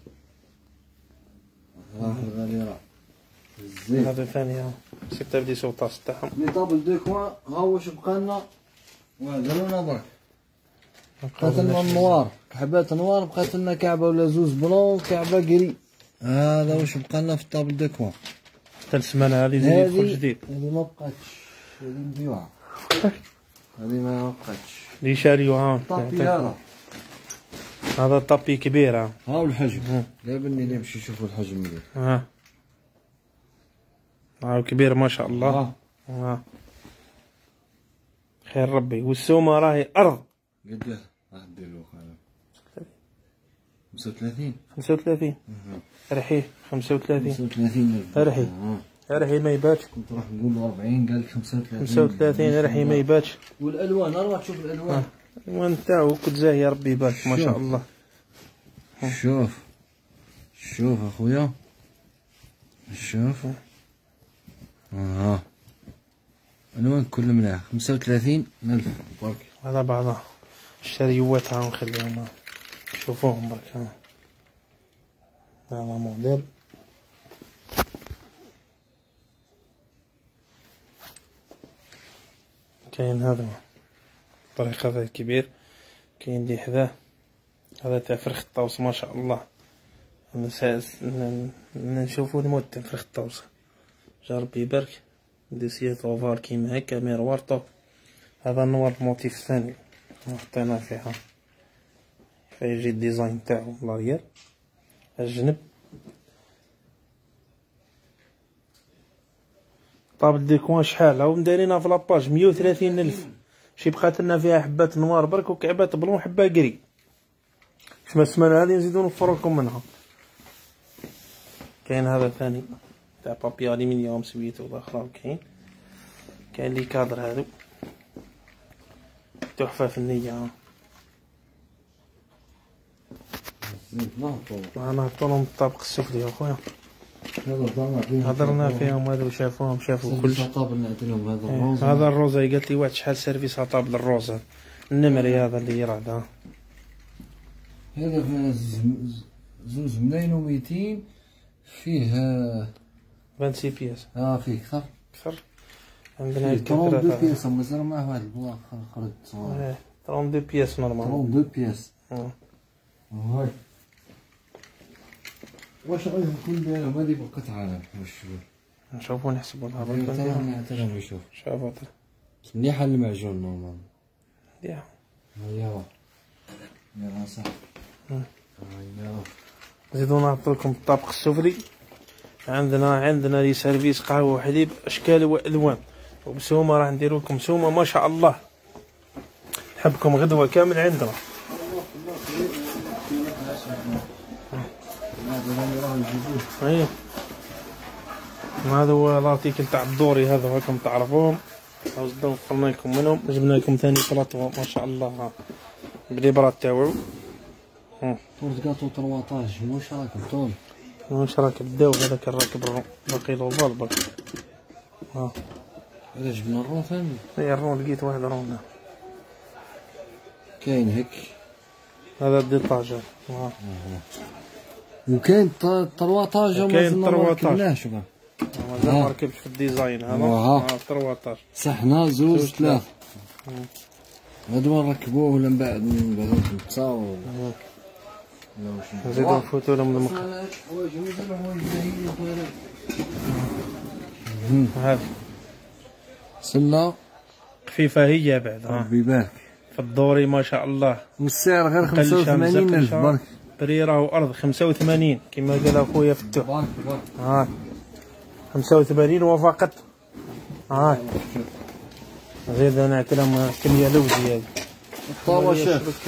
راه غالي راه. الزيت هذا ثاني هاو ستة بدي سوطاس تاعهم. لي طابل دو كوان ها واش بقى لنا. وهذا برك بقات لنا النوار، كعبات نوار، بقات لنا كعبه ولا زوز بلون كعبه كري. هذا واش بقى لنا في الطابل دو كوان. حتى السمانه هذه يدخل جديد. هذه ما بقاتش، هذه مبيوعه، هذه ما بقاتش. اللي شاريوها طابي هذا هذا طابي كبير. ها هاو الحجم. لا بني اللي يمشي يشوفوا الحجم مليح. ها هاو كبير ما شاء الله. ها ها خير ربي. والسومه راهي ارض. قداه راح دير له خمسة وثلاثين خمسة وثلاثين. ريحيه خمسة وثلاثين. خمسة وثلاثين ريحي ريحي ما يباتش. كنت راح نقول له أربعين قال لك خمسة وثلاثين. خمسة وثلاثين ريحي ما يباتش. والالوان اروح تشوف الالوان. الالوان تاعو كنت زاهي ربي يبارك ما شاء الله. شوف شوف اخويا شوف. ها الوان كل ملاح. خمسة وثلاثين ألف برك. هذا بعضها الشريوات ها نخليهم شوفوهم برك. ها هذا موديل كاين. هذا الطريق هذا الكبير كاين اللي حذاه. هذا تاع فرخ الطاوس ما شاء الله. نشوفو المود تاع فرخ الطاوس جا ربي يبارك. ديسيات اوفار كيما هكا ميروار طوب. هذا النوار الموتيف الثاني حطيناه فيها فيجي الديزاين تاعو لاريير الجنب. طابل ديكوان شحال هاو مدارينها في لاباج مية وثلاثين ألف. شي بقات لنا فيها حبات نوار برك وكعبات بلون حبه كري. شما السمانه هذه نزيدو نوفرو لكم منها. كاين هذا ثاني تاع بابي الومنيوم سويتو الاخرى. كاين كاين لي كادر هذو تحفه فنيه. انا هطولهم الطابق السفلي اخويا. هضرنا فيهم هذو شافوهم شافوا كلشي. هذا الروزا قالت لي واحد شحال سيرفيس طابل الروزا النمري هذا اللي يرعد. ها هذا فيه زوز ملايين وميتين. فيه خمسين بياس. اه فيه كثر كثر. عندنا ثلاثة وثلاثين بياس مازال معاه واحد البلاصه خرج صغير. ثلاثة وثلاثين بياس نورمال. ثلاثة وثلاثين بياس. اه هاي واش غادي نكون بينهم هذه بقطعه واش نشوفو نحسبو لها برك. نعطيهم يشوف. شوفو مليحه المعجون نورمال. مليحه. هيا يلا صح. هيا نزيدو نعطيلكم الطابق السفلي. عندنا عندنا لي سيرفيس قهوه وحليب اشكال والوان وبسومه. راح نديرو لكم سومه ما شاء الله. نحبكم غدوه كامل عندنا. ايه هذا هو لارتيكل تاع الدوري. هذا راكم تعرفوهم. وفرنا لكم منهم. جبنا لكم ثاني بلاطو ما شاء الله بالابرات تاعو. طول كاطو طروطاج واش راكب طول. واش راكب داو هذاك الراكب الرون باقي له البال برك. ها هذا جبنا الرون ثاني. اي الرون لقيت واحد رون كاين هيك. هذا الديطاج. ها وكاين طروطاج كاين ما ركبناهش بقى. مازال ما ركبش في الديزاين هذا. ها طروطاج صحنا زوج ثلاث. هادو نركبوه ولا من بعد نبداو نتصاورو. نزيدو نفوتو لهم المخ. هذا سلة خفيفة هي بعد. ربي يبارك. في الدوري ما شاء الله. والسعر غير خمسة وثمانين ألف برك. بري راهو أرض خمسة وثمانين كما قال أخويا فتوح. بارك بارك. ها خمسة وثمانين وفقط. ها زيد نعطي لهم كمية لوزي هذه. الطاوة شاف.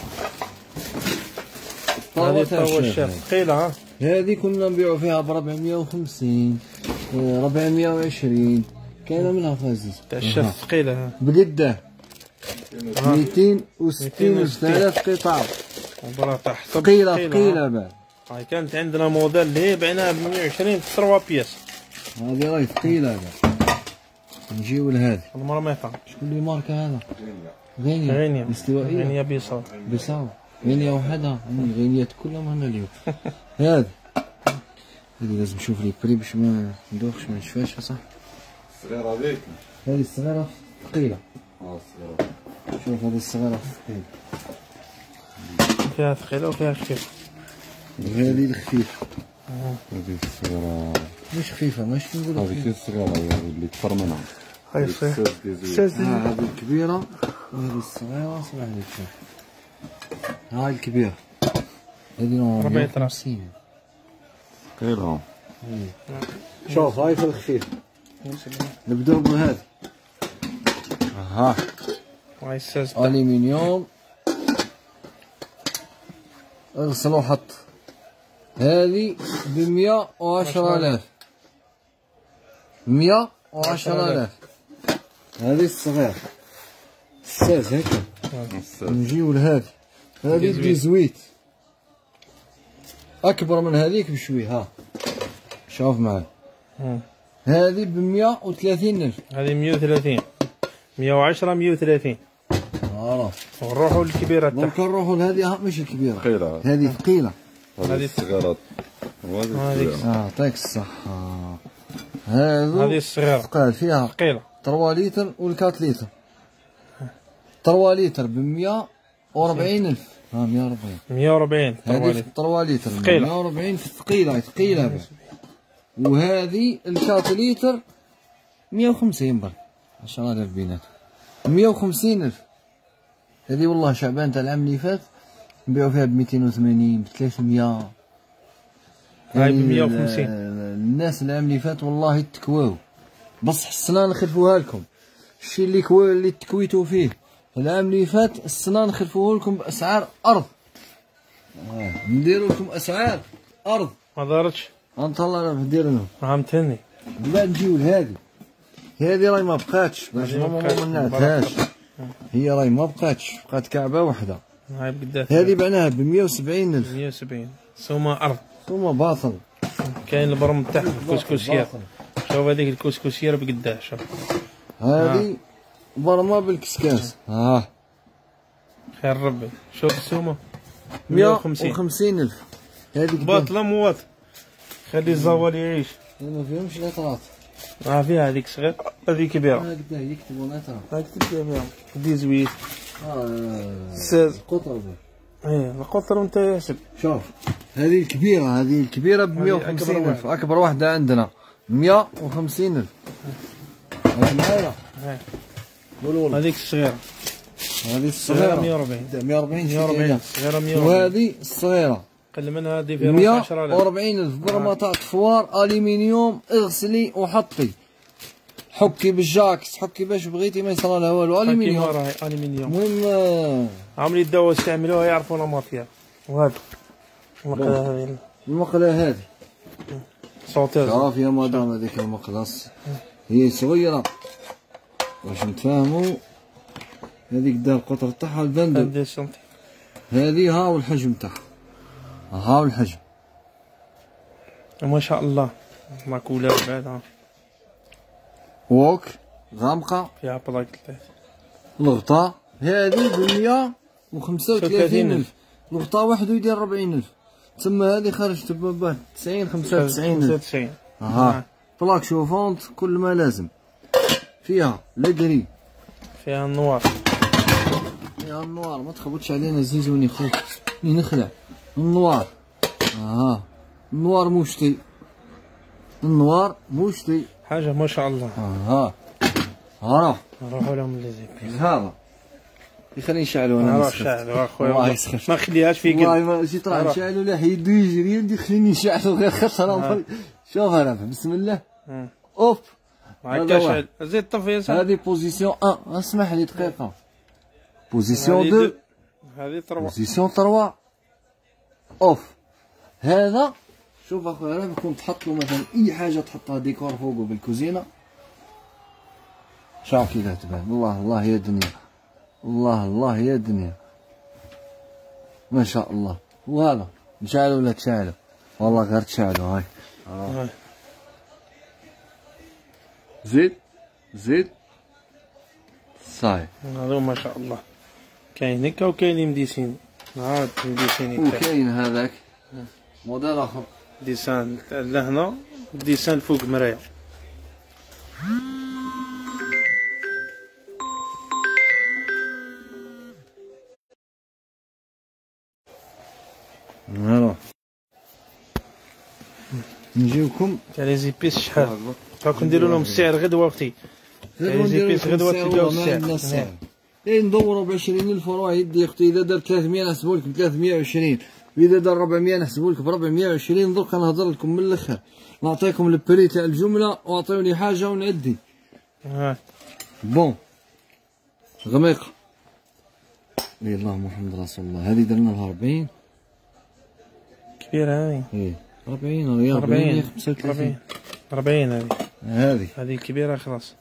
هذه الطاوة الشاف ثقيلة. ها هذه كنا نبيعو فيها ب ربعمية وخمسين ربعمية وعشرين. كاينة منها فازز تاع الشاف ثقيلة. بقده ميتين وستين وثلاث قطع. ثقيلة ثقيلة بعد. هاي كانت عندنا موديل اللي بعناها ب مية وعشرين في ثلاثة بياس. هذه راهي ثقيلة بعد. نجيو لهذه المرة ما يطعم. شكون اللي ماركة هذا؟ غينيا غينيا الاستوائية غينيا بيصاو بيصاو غينيا وحدها الغينيات كلهم هنا اليوم هذه هذه لازم نشوف لي بري باش ما ندوخش ما نشفاش صح. الصغيرة هذيك هذه الصغيرة ثقيلة. اه الصغيرة شوف هذه الصغيرة ثقيلة فيها ثقيلة وفيها خفيفة. وهذه الخفيفة. هذيك الصغيرة مش خفيفة ماشي نقولو هذيك الصغيرة هي اللي كبر منها. هاي الصغيرة ساز ها هذه الكبيرة وهذه الصغيرة اسمح لي شوف. هاي الكبيرة هذه نوع ربعة خمسين. ثقيلة. شوف هاي في الخفيف نبداو بهذه. ها هاي الساز الومنيوم اغسل وحط. هذه بمية وعشرة آلاف مية وعشرة آلاف. هذه الصغيرة الساز هيك. نجيو لهذه هذه ديزويت أكبر من هذيك بشوي. ها شوف معي هذه بمية وثلاثين ألف. هذه مية وثلاثين مية وعشرة مية وثلاثين. فوالا ونروحوا للكبيرة دونك تاعها. نروحوا لهذه ها مش الكبيرة ثقيلة. هذه ثقيلة. هذه الصغيرة وهذه هذيك الصغيرة. اه يعطيك الصحة. هذو هذه الصغيرة ثقال فيها ثقيلة. ثلاثة لتر والكات لتر. ثلاثة لتر بمية وربعين ألف. ها مية وربعين. مية وربعين. هذه ثلاثة لتر ثقيلة. مية وربعين في الثقيلة ثقيلة بها. وهذه الكات لتر مية وخمسين برك عشرة آلاف بيناتهم مية وخمسين ألف. هذه والله شعبان تاع العام اللي فات نبيعو فيها بميتين وثمانين بثلاثمية. هاي بمية وخمسين. الناس العام اللي فات والله تكواو بصح السنة نخلفوها لكم. الشي اللي كوا اللي تكويتو فيه العام اللي فات السنة نخلفوه لكم بأسعار أرض. آه. نديرو لكم أسعار أرض ما دارتش. غنطلع راه ندير لهم. فهمتني. بعد نجيو لهذه هذه راهي ما بقاتش باش هذه ما ما بقاتش. منعتهاش. هي راهي ما بقاتش بقات كعبة وحدة. هاي بقدات. هذه بعناها بمية وسبعين ألف. مية وسبعين. سوما أرض. ثم باطل. كاين البرم تاعها الكسكسيات. شوف هذيك الكسكسية بقداش شوف. هذه برمة بالكسكاس. ها خير ربي. شوف السومة مية وخمسين ألف. هذيك باطلة مواطن. خلي الزوال يعيش. ما فيهمش لترات. ها فيها هذيك صغير هذه كبيرة. هكذا يكتبوا لترات. هاك تبدا فيها. ديزويت. اه ساز. قطر به. ايه القطر وانت يحسب. شوف هذه الكبيرة هذه الكبيرة ب مية وخمسين ألف. أكبر واحدة عندنا مية وخمسين ألف. هذه معايا. قولوا والله. هذيك الصغيرة. هذه الصغيرة الصغيرة مية وأربعين. مية وأربعين مية وأربعين. الصغيرة مية وأربعين. وهذه الصغيرة قل منها هذه فيها مية عشرة آلاف. وأربعين ألف. برمة تاع طفوار ألمنيوم اغسلي وحطي حكي بالجاكس حكي باش بغيتي ما يصرى لها والو. ألمنيوم راهي ألمنيوم. المهم عاملين الدواء يستعملوها يعرفوا نمط فيها. وهذا المقلة هذه المقلة هذه صوتيز. شوف يا مدام هذيك المقلص هي صغيرة باش نتفاهمو. هذيك دار القطر تاعها البندل. قد سنتي. هذه ها والحجم تاعها ها والحجم ما شاء الله ماكولة بعد. ووك غامقة فيها بلاك ثلاث. الغطاء هذه بمية وخمسة وثلاثين ألف. الغطاء وحده يدير ربعين ألف. تسمى هذه خرجت ببال تسعين خمسة وتسعين خمسة ألف. وتسعين. ها بلاك شوفونت كل ما لازم. فيها لقري فيها النوار. فيها النوار ما تخبطش علينا زيزوني خوك نخلع النوار. ها النوار موشتي النوار موشتي حاجة ما شاء الله. ها ها نروحوا لهم اللي زي هذا يخليني نشعلو انا نروح شعلوا اخويا الله يسخر. ما خليهاش في والله قلب. ما جيت راه نشعلو لا حيدو يجري ودي خليني نشعلو غير خاطر شوف انا بسم الله اوف هكا شعل زيد طفي يا سلام. هذه بوزيسيون واحد. اسمح لي دقيقة بوزيسيون اثنين هذه ثلاثة. بوزيسيون ثلاثة اوف. هذا شوف اخويا انا كنت تحط له مثلا اي حاجة تحطها ديكور فوقه بالكوزينة. شوف كذا تبان الله الله يا دنيا الله الله يا دنيا ما شاء الله. وهذا نشعلو ولا تشعلو؟ والله غير تشعلو. هاي هاي. زيد زيد صاي. هذا ما شاء الله. كاين هكا وكاين مديسين. عاد مديسين. وكاين هذاك موديل اخر ديسان لهنا ديسان فوق مرايا. فوالا نجيوكم تاع لي زيبيس شحال راكم نديرو لهم السعر غدوه اختي. لي زيبيس غدوه تلقاو السعر. اي ندورو ب عشرين ألف وراه يدي اختي. اذا دار ثلاثمية نحسبو لك ب ثلاثمية وعشرين، واذا دار ربعمية نحسبو لك ب ربعمية وعشرين. درك كنهضر لكم من الاخر، نعطيكم البري تاع الجمله واعطيوني حاجه ونعدي. ها بون غميقه. اي اللهم محمد رسول الله. هذه درنا لها أربعين كبيره هذه. اي أربعين ريال. أربعين خمسة وثلاثين أربعين هذه. هذه هذه كبيره خلاص.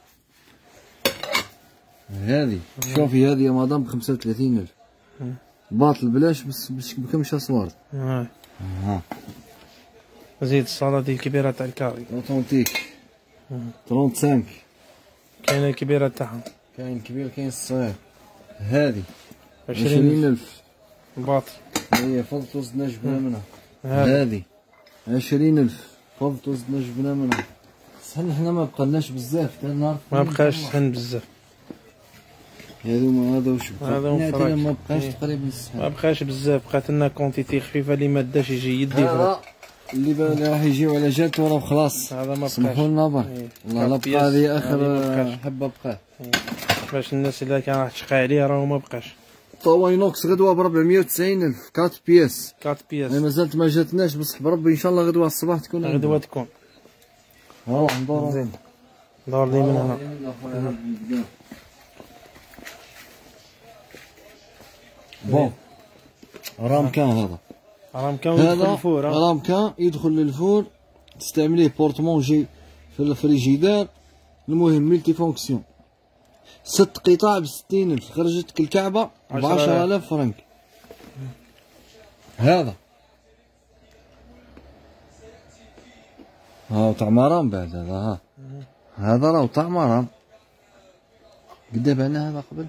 هذه شوفي هذه يا مدام بخمسة وثلاثين ألف باطل بلاش بس باش بكمش صوار. ها ها زيد الصاله دي الكبيره تاع الكاري اوتونتيك خمسة وثلاثين. كاينه الكبيره تاعها. كاين كبير كاين صغير. هذه عشرين ألف باطل. هي فضت وزدنا جبنا منها. هذه عشرين ألف فضت وزدنا جبنا منها. سهل حنا ما بقالناش بزاف تاع النهار ما بقاش سهل بزاف. هذوما هذا واش بقى؟ هذا هو ما بقاش تقريبا السهل. ما بقاش بزاف. بقات لنا كونتيتي خفيفه اللي ما داش يجي يدي. هذا اللي با اللي راح يجيو على جالته راه خلاص. هذا ما بقاش. سمحوا لنا برك. والله لا بقى هذه اخر حبه بقات. باش الناس اللي كان راح تشقى عليه راهو ما بقاش. طوينوكس غدوه ب ربعمية وتسعين ألف أربعة بياس. أربعة بياس. مازالت ما جاتناش بصح بربي ان شاء الله غدوه الصباح تكون. غدوه تكون. ها ندورو زين دور لي من هنا. بون رامكان هذا. رامكان يدخل الفور. رامكان يدخل للفور تستعمليه بورتمونجي في الفريجيدار. المهم ملتي فونكسيون. ست قطع بستين ألف. خرجتك الكعبة بعشرة آلاف فرنك. هذا هاو تاع مرام بعد هذا. ها هذا راهو تاع مرام. قدا بعنا هذا قبل.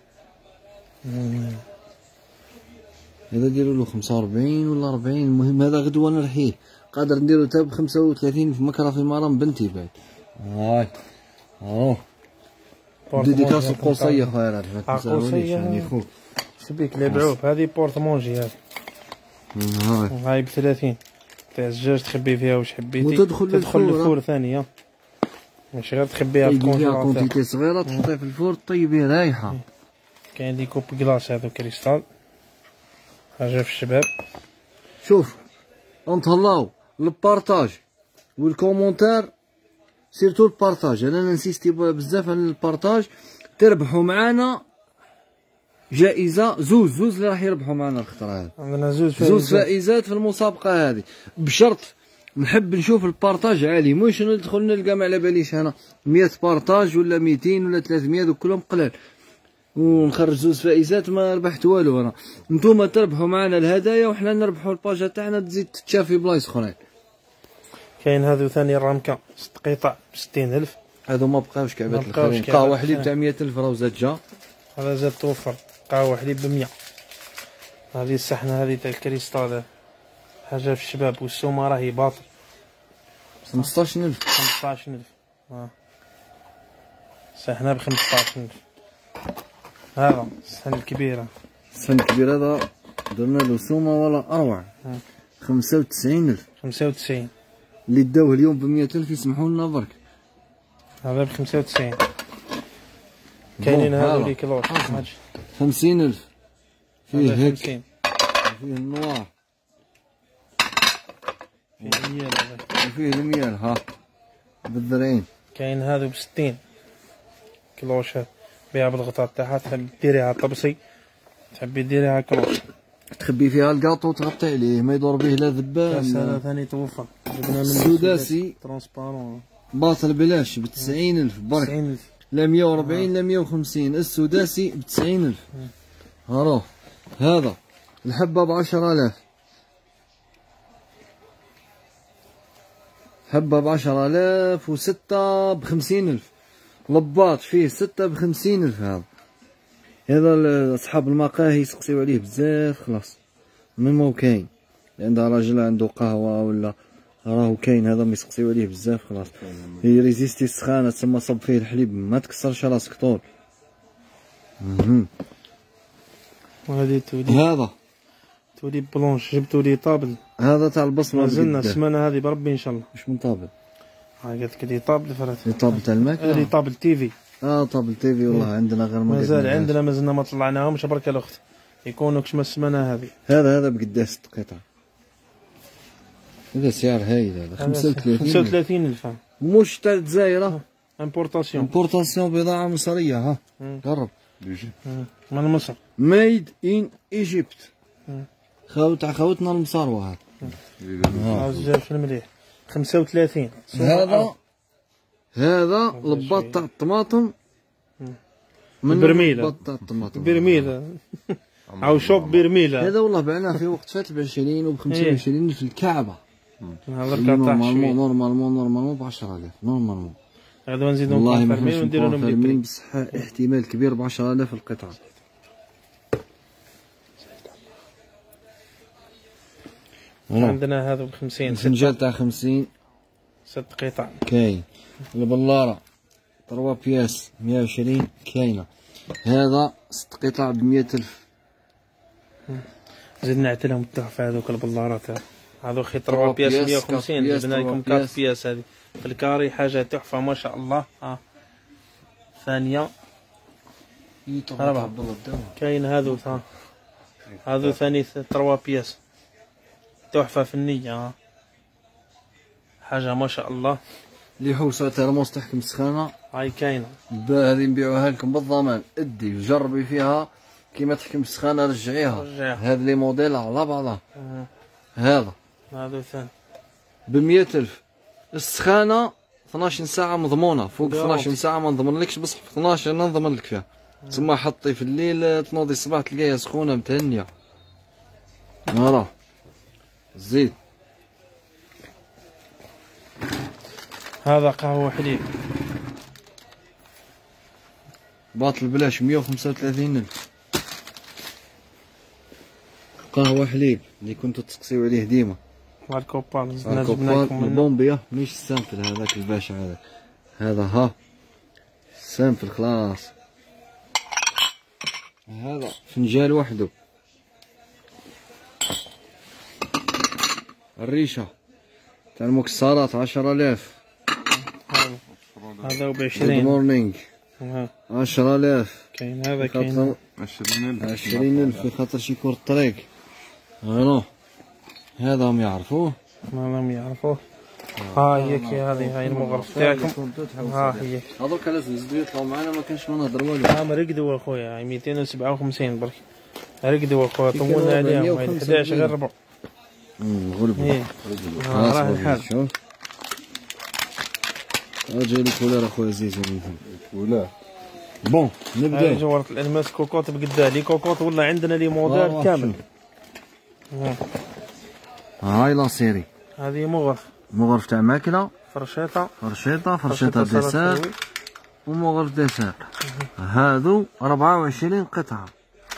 هذا ديروا له خمسة وأربعين ولا أربعين. المهم هذا غدوة نرحيه. قادر نديرو تا بخمسة وثلاثين في مكره في مرام بنتي بعد. هاي اوه ديديكاس القوسية خويا. القوسية يعني خوك شبيك لي بعوف. هذه بورتمونجي هذه. هاي هاي ب ثلاثين تاع الزجاج تخبي فيها واش حبيتي. وتدخل تدخل للفور ثانية. ماشي غير تخبيها في الكونجيلاتور. كونتيتي صغيرة تحطيها في الفور طيبيه رايحة. كاين لي كوب كلاص هذو كريستال. حاجة في الشباب. شوف نتهلاو البارطاج والكومونتير سيرتو البارطاج. انا نسيستي بزاف على البارطاج. تربحوا معانا جائزة زوز زوز اللي راح يربحوا معنا الخطرة هذه. عندنا زوز زوز فائزات في المسابقة هذه بشرط نحب نشوف البارطاج عالي. مش ندخل نلقى ما على باليش انا مية بارطاج ولا ميتين ولا ثلاثمية دوك كلهم قلال ونخرج زوز فائزات ما ربحت والو. انا نتوما تربحوا معنا الهدايا وحنا نربحوا الباجا تاعنا تزيد تتشاف في بلايص اخرين. كاين هذو ثاني الرامكا ست قطع بستين ألف. هذو ما بقاوش كعبات الاخرين. قهوة حليب تاع مية ألف راهو زاد جا. هذا زاد توفر. قهوة حليب بمية. هذه السحنة هذه تاع الكريستال حاجة في الشباب. والسومة راهي باطل. خمسطاش ألف. خمسطاش ألف. ها سحنة بخمسطاش ألف. هذا السحنة الكبيرة. السحنة الكبيرة هذا درنا له سومة ولا أروع. خمسة وتسعين ألف. خمسة وتسعين. اللي داوه اليوم بمية ألف يسمحوا لنا برك. هذا بخمسة وتسعين. كاينين هذو لي كيلوش. خمسين ألف. فيه هيك. فيه النوار. فيه الميال. وفيه الميال ها بالذرعين. كاين هذو بستين كيلوشات. بيها بالغطاء تاعها. تحب ديريها طبسي. تحبي ديريها كروش. تخبي فيها الكاطو وتغطي عليه ما يدور به لا ذبان. هذا ثاني توفر. جبنا من السداسي ترونسبارون باطل بلاش بتسعين ألف برك. تسعين ألف. لا مية وربعين لا مية وخمسين. السداسي بتسعين ألف. هاروه هذا الحبة بعشرة آلاف. حبة بعشرة آلاف وستة بخمسين ألف. لباط فيه ستة بخمسين ألف. هذا هذا أصحاب المقاهي يسقسيو عليه بزاف خلاص ميمو كاين عندها راجل عنده قهوة ولا راهو كاين هذا ما يسقسيو عليه بزاف خلاص. يريزيستي السخانة تسمى صب فيه الحليب ما تكسرش راسك طول. وهذه تولي هذا تولي بلونش جبتو لي طابل. هذا تاع البصمة مازلنا السمانة هذه بربي ان شاء الله. واش من طابل؟ ها قالت لك لي طابل فرات. لي طابل تاع الماكلة؟ هذه طابل تيفي. اه طابل تيفي والله عندنا غير ما مازال عندنا مازلنا ما طلعناهمش برك الاخت يكونوا كشما السمانة هذه. هذا هذا بقداش ست قطع. هذا سعر هايل هذا خمسة وثلاثين خمسة وثلاثين ألف. مش تاع الجزائر. امبورطاسيون امبورطاسيون بضاعة مصرية. ها قرب من مصر. ميد ان ايجيبت. خاو تاع خاوتنا المصاروة هذا. ها جاب في المليح خمسة وثلاثين. هذا هذا لباط تاع الطماطم من برميلة. لباط تاع الطماطم برميلة او شوب برميلة. هذا والله بعناه في وقت فات بعشرين وبخمسة وعشرين في الكعبة. هذا نورمالمون نورمالمون نورمالمون بعشرة آلاف نورمالمون. هذا نزيدو والله ما نكونفيرمي ونديرو لهم لي بري بصح احتمال كبير بعشرة آلاف القطعة. عندنا هذا بخمسين. الفنجال تاع خمسين ست قطع كاين. البلارة تروا بياس مية وعشرين كاينة. هذا ست قطع بمية ألف. زدنا عتلهم التحفة هذوك البلارات هذو خي تروا بياس مية وخمسين. جبنا لكم كات بياس هذه في الكاري حاجة تحفة ما شاء الله. ها ثانية أربعة كاين هذو ها هذو ثاني تروا بياس تحفة فنية. ها حاجة ما شاء الله. اللي حوسة ترموس تحكم السخانة هاي كاينة هذه نبيعوها لكم بالضمان. ادي وجربي فيها كيما تحكم السخانة رجعيها. هذا لي موديل على بعضها. هذا هذا ثاني بمية ألف. السخانة اثناش ساعة مضمونة. فوق اثناش ساعة ما نضمنلكش بصح في اثناش انا نضمن لك فيها. تسمى حطي في الليل تنوضي الصباح تلقاها سخونة متهنية. مرة زيد. هذا قهوة حليب باطل بلاش مية وخمسة وثلاثين ألف. قهوة حليب اللي كنتو تسقسيو عليه ديما. مع الكوبان الكوبان البومبيا مش السامبل هذاك الباشا هذاك. هذا ها سامبل خلاص. هذا فنجال وحده. الريشة تاع المكسرات عشرة آلاف. هذا جود بعشرين. مورنينغ عشرة آلاف. كاين هذا كاين عشرين ألف. عشرين ألف في خاطر شي كور الطريق. هانو هذا هم يعرفوه. ما لم يعرفوه. ها هي كي هذه هاي المغرف تاعكم. ها هي هذوك لازم يزيدو يطلعوا معنا ما كانش ما نهضر والو. ها رقدوا اخويا مئتين وسبعة وخمسين برك رقدوا اخويا طولنا عليهم هاي أحد عشر غير ربع. امم غلبوا. ايه راه الحال. شوف اجي لي كولر اخويا زيزو ولا بون هاي نبداو. جوهرة الالماس كوكوط بقدا لي كوكوط ولا عندنا لي موديل كامل. هاي لا سيري هذه مغرف مغرف تاع ماكلة. فرشيطة فرشيطة فرشيطة ديسير ومغرف ديسير. هادو أربعة وعشرين قطعة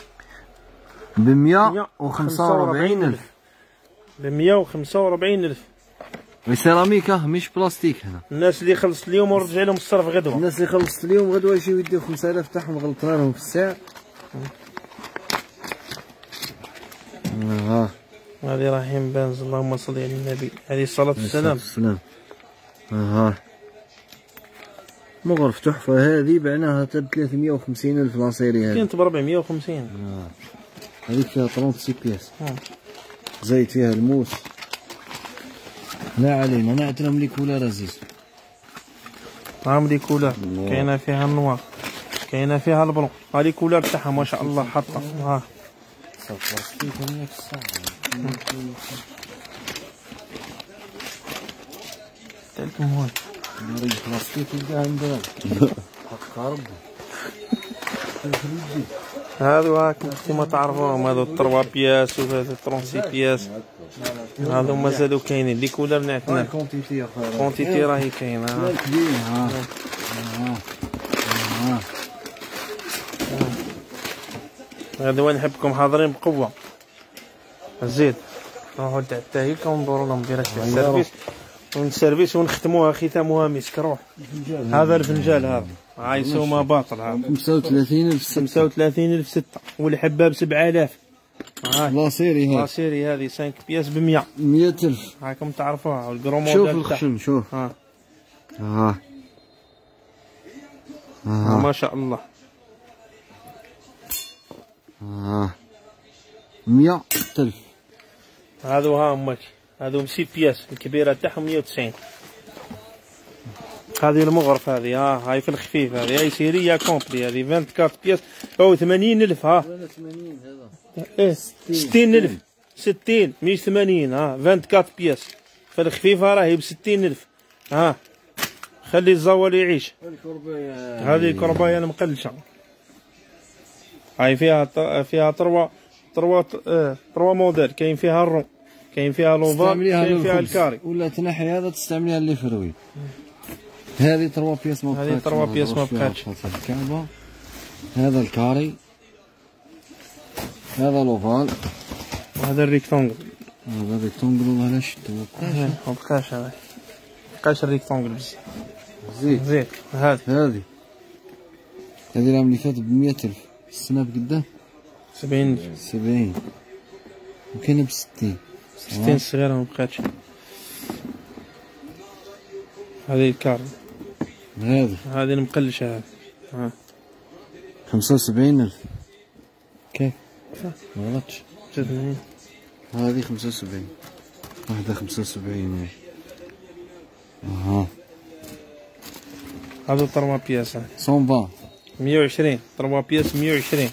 بمية وخمسة وربعين ألف. بمية وخمسة وربعين ألف. سيراميكا مش بلاستيك. هنا الناس اللي خلصت اليوم ورجع لهم الصرف غدوة. الناس اللي خلصت اليوم غدوة يجيو يديو خمسة آلاف تاعهم غلطنا لهم في السعر. ها هذه رايحين بنز اللهم صل على النبي هذه الصلاة والسلام. السلام. ها مغرف تحفة هذه بعناها تا ثلاثمية وخمسين ألف لاصيري. هذه كانت ب أربعمية وخمسين. هذيك فيها ثلاثة وثلاثين بياس. زايد فيها الموس. لا علينا نعتلهم لي كولار عزيز. هاهم لي كولار كاينة فيها النوار كاينة فيها البلون. ها لي كولار تاعها ما شاء الله حاطة. ها تلكم هون نريد بلاستيك يلقاها عندنا. حق ربي. هذو هاك كيما تعرفوهم هذو تروا بياس وهذو ترونسي بياس. هذو مازالو كاينين لي كولار نعتنا. كونتيتي يا خويا. كونتيتي راهي كاينة. كبير. ها اه هذا وين نحبكم حاضرين بقوة. زيد نروحو لتحت هيكا وندورو لهم ديريكت السيرفيس ونسيرفيس ونختموها ختامها مسك. روح هذا الفنجال هذا عايسومة باطل هذا خمسة وثلاثين ألف ستة. خمسة وثلاثين ألف ستة والحباب سبعة آلاف. هاي لاسيري هاي لاسيري هذه خمسة بياس بمية. مية ألف. هاكم تعرفوها والكرو شوف موديل الخشم شوف. ها ها ها ما شاء الله. ها مية ألف. هذو ها امك هذو ست بياس الكبيرة تاعهم مية وتسعين. هذه المغرف هذه ها هاي في الخفيف هذه هاي سيرية كومبلي هذه أربعة وعشرين بياس أو ثمانين ألف. ها ثمانين هذا. ايه ستين ألف ستين مش ثمانين. ها أربعة وعشرين بياس في الخفيفة راهي بستين ألف. ها خلي الزوال يعيش. هذه كرباية المقلشة هاي فيها فيها تروا تروا اه تروا موديل. كاين فيها الرو كاين فيها لوفال كاين فيها الكاري. ولا تنحي هذا تستعمليها اللي فروي. هذه تروا بياس ما بقاتش. هذه تروا بياس ما بقاتش. الكعبة هذا الكاري هذا لوفال وهذا الريكتونغل. هذا الريكتونغل والله شتو ما بقاش هذا ما بقاش الريكتونغل بزاف. زيد زيد هذه هذه هذه العام اللي فات بمية ألف. السنة بقداه سبعين ألف. سبعين وكاينة بستين. ستين صغيرة ما بقاتش. هذه الكاري هذه هذه المقلشة هذه. ها خمسة وسبعين ألف. كيف؟ ما غلطش. ثمانين. هذه خمسة وسبعين. واحدة خمسة وسبعين. اها هذا تروا بياس صنبا مية وعشرين. تروا بياس مية وعشرين.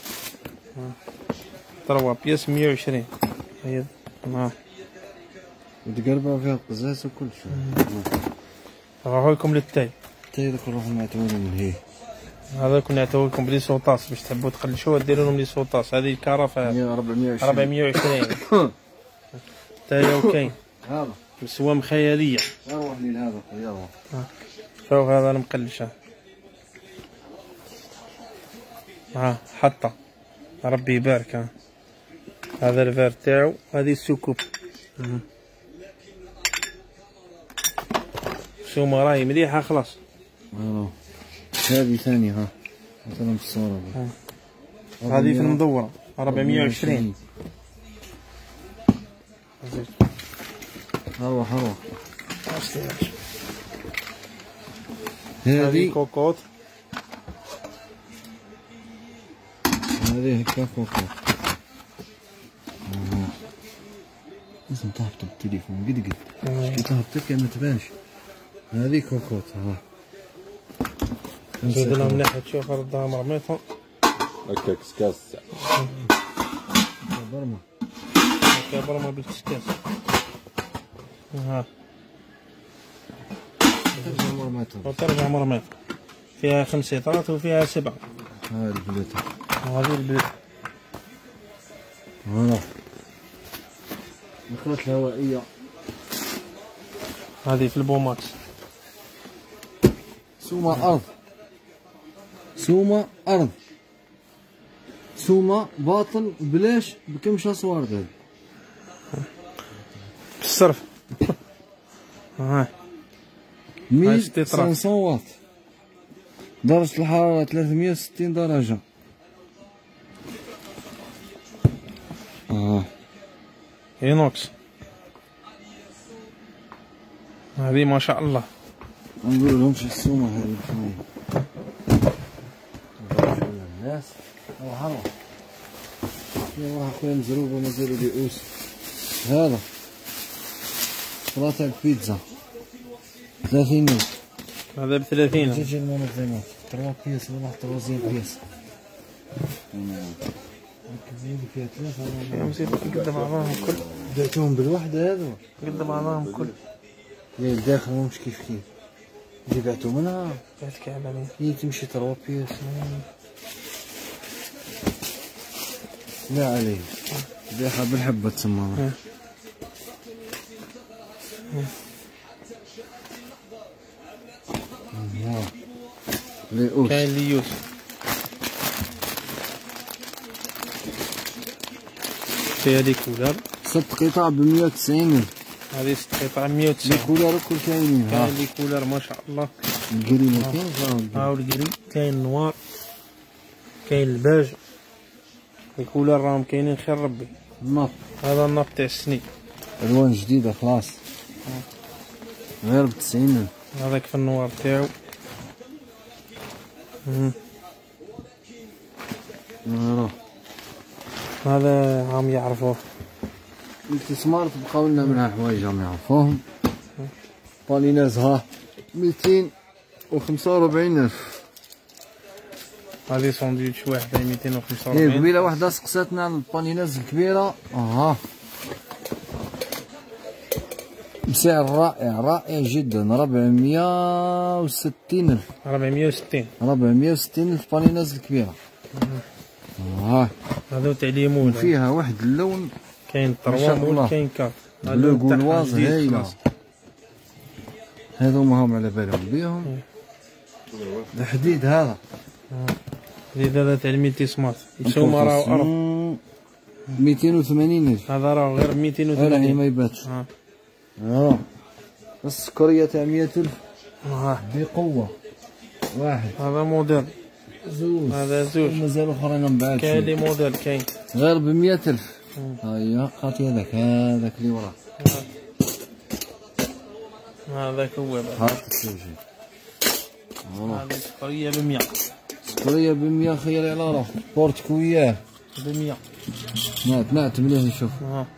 تروا بياس مية وعشرين. هي ها وتقربها فيها قزاز وكل شيء. نروحو لكم للتاي. التاي ذاك نروحو نعتمدو من هي. هذا كنا نعطيو لكم بلي صوطاس باش تحبوا تقلشوها ديروا لهم لي صوطاس. هذه الكرافة أربعمية وعشرين. أربعمية وعشرين. تايا وكاين هذا بسوام خيالية. اروح لي لهذا يلا. شوف هذا المقلشة. ها حطة ربي يبارك. ها هذا الفار تاعو هذه السكوب. سومة راهي مليحة خلاص. اه هذه ثانية ها مثلا بالصورة. هذه في المدورة أربعمية وعشرين. اروح اروح. هذه هذه كوكوت. هذه هكا كوكوت. لازم تهبط بالتليفون قد قد كي تهبطك ما تبانش. هذه كوكوت ها. نزيد لهم ناحية تشوف ردها مرميتهم. هكاك كسكاس. برمى. هكا برمى بالكسكاس. ها وترجع مرميت. فيها خمس سيطرات وفيها سبعة. هذه البلوتة. وهذه البلد. هنا نقرات الهوائية. هذه في البوماكس. سومة أرض. سومة أرض. سومة باطل بلاش بكمشة صوار هذا. بالصرف. هاي مية خمسمية واط. درجة الحرارة ثلاثمية وستين درجة. اه اينوكس. هذه ما شاء الله. نقول لهمش السومة هذه الناس. روح روح يلا اخويا مزروبة مازالو بيئوس. هذا ثلاثة البيتزا ثلاثين ألف. هذا بثلاثين. جوج المنظمات تروا بياس ولا تروزين بياس. زين فيها ثلاثة. مزيد قد بعضهم كل. بعتهم بالوحدة هذو. قد بعضهم كل. يا الداخل مش كيف كيف. اللي بعتو منها. بعتك على هي تمشي تروا بياس. لا عليه. بيعها بالحبة تسمى. ليوس. كاين ليوس. فيها لي كولار. ست قطع بمية وتسعين ألف. هذه ست قطع مية وتسعين. لي كولار الكل كاينين. كاين لي كولار ما شاء الله. الكري ما كاينش. هاو الكري كاين النوار كاين الباج. لي كولار راهم كاينين خير ربي. النط. هذا النط تاع السني. الوان جديدة خلاص. غير بتسعين ألف. هذاك في النوار تاعو. نروح. هذا عم يعرفوه. الاستثمار تبقاو لنا منها حوايج راهم يعرفوهم. باليناز ها ميتين وخمسة وربعين ألف. هذه ساندويتش واحدة ميتين وخمسة هي وربعين. قبيلة واحدة سقساتنا على الباليناز الكبيرة. اها بسعر رائع رائع جدا. ربعمية وستين ألف. ربعمية وستين. ربعمية وستين ألف باليناز الكبيرة. ها هذو تاع ليمون. وفيها واحد اللون. كاين ما شاء الله. طروامول كاين كارت. بلو غولواز هايلة. هذو ما هم على بالهم بيهم. الحديد هذا. الحديد هذا تاع الميلتي سمارت. يسوما راهو أرض. ميتين وثمانين ألف. هذا راهو غير ميتين راهي وثمانين. ما يباتش. اه. اه السكرية تاع مية ألف. اه. بقوة. واحد. هذا موديل. زوج. هذا زوج. مازال اخرين من بعد. كاين لي موديل كاين. غير بمية ألف. هيا قاتي هذاك هذاك اللي وراه. هذاك هو بعد. هاك السوجي. هذه سكرية بمية. سكرية بمية خيري على روحك. بورتك وياه. بمية. نعت نعت مليح نشوف. اه.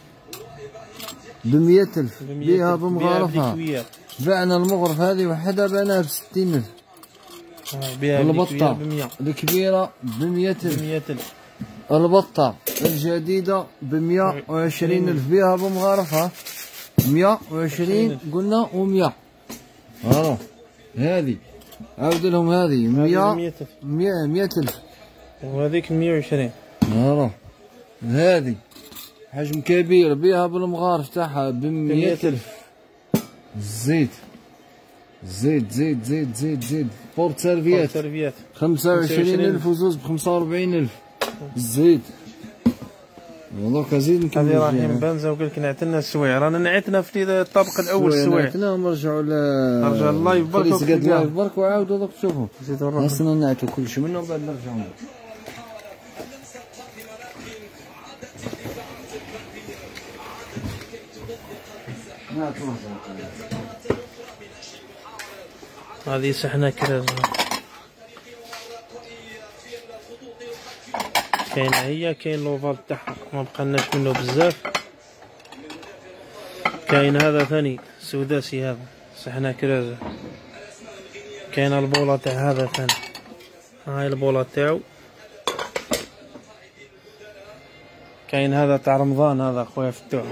بمية ألف. بمية بيها ألف. بمغارفها. بيها بعنا المغرف هذه وحدها بعناها بستين ألف. آه. بيها البطة بمية. الكبيرة بمية ألف. بمية ألف. البطة الجديدة بمية وعشرين ألف. بيها بمغارفها. مية وعشرين قلنا ومية. اه هذه عاود لهم هذه مية مية مية ألف. وهذيك مية وعشرين. اه هذه حجم كبير بيها بالمغارف تاعها بمية ألف. زيت زيت زيت زيت زيت زيت بورت سيرفيات سيرفيات خمسة وعشرين ألف وزوز بخمسة وأربعين ألف. الزيت دوكا زيد نكمل. هذه رايحين بنزا وقلت نعتنا السوايع. رانا نعتنا في الطابق الاول السوايع. نعتناهم نرجعوا ل نرجع اللايف برك. خلي تقعد لايف برك وعاودوا دوك تشوفوا. نزيدو نروحو. خاصنا نعتو كلشي منه وبعد نرجعوا. هذه سحنة كراز. كاينه هي كاين لوفال تاعها ما بقالناش منه بزاف. كاين هذا ثاني سوداسي هذا سحنة كرازة. كاين البولة تاع هذا ثاني. هاي البولة تاعو. كاين هذا تاع رمضان هذا خويا فتوح.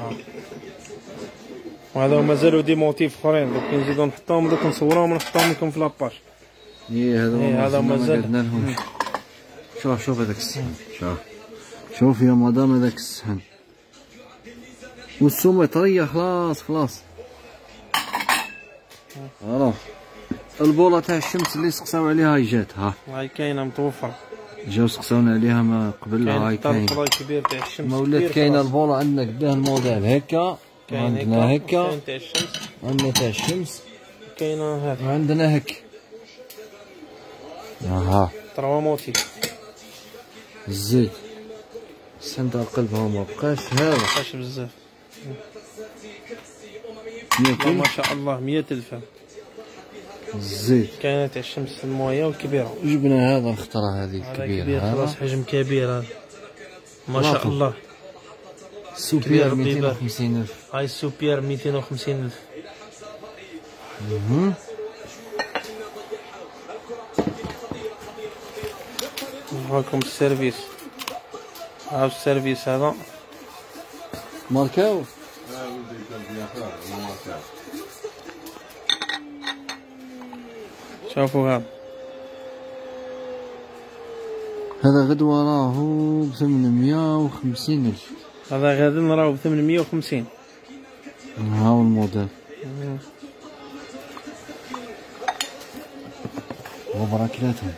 وهذا مازالوا دي موتيف اخرين دوك نزيدو نحطوهم دوك نصوروهم ونحطوهم لكم في لاباج. ايه هذا إيه هذا مازال. قلنا لهم. شوف شوف هذاك الصحن. شوف شوف يا مدام هذاك الصحن. والسومة طرية خلاص خلاص. خلاص البولة تاع الشمس اللي سقساو عليها هاي جات ها. هاي كاينه متوفرة. جاو سقساونا عليها ما قبل هاي كاين. كاين كبير تاع الشمس. ما ولات كاينه البولة عندنا قداه الموديل هكا. عندنا هكا. كاين تاع الشمس. عندنا تاع الشمس. كاينه هذا. وعندنا هك. اها. تروا موتي. الزيت. السن تاع القلب هو ما بقاش هذا. ما بقاش بزاف. مية ما شاء الله مية ألف. الزيت. كاينه تاع الشمس المويه والكبيره. جبنا هذا اخترع هذه الكبيرة. كبير خلاص حجم كبير هذا. ما شاء الله. سوبير ميتين وخمسين ألف. هاي السوبير ميتين وخمسين ألف. اها. هاكم السيرفيس. هاو السيرفيس هذا. ماركاو. شوفوا هذا. هذا غدوة راهو بثمنمية وخمسين ألف. هذا غادي نراو بثمنمية وخمسين. هاو الموديل. غبرة كلاتهم.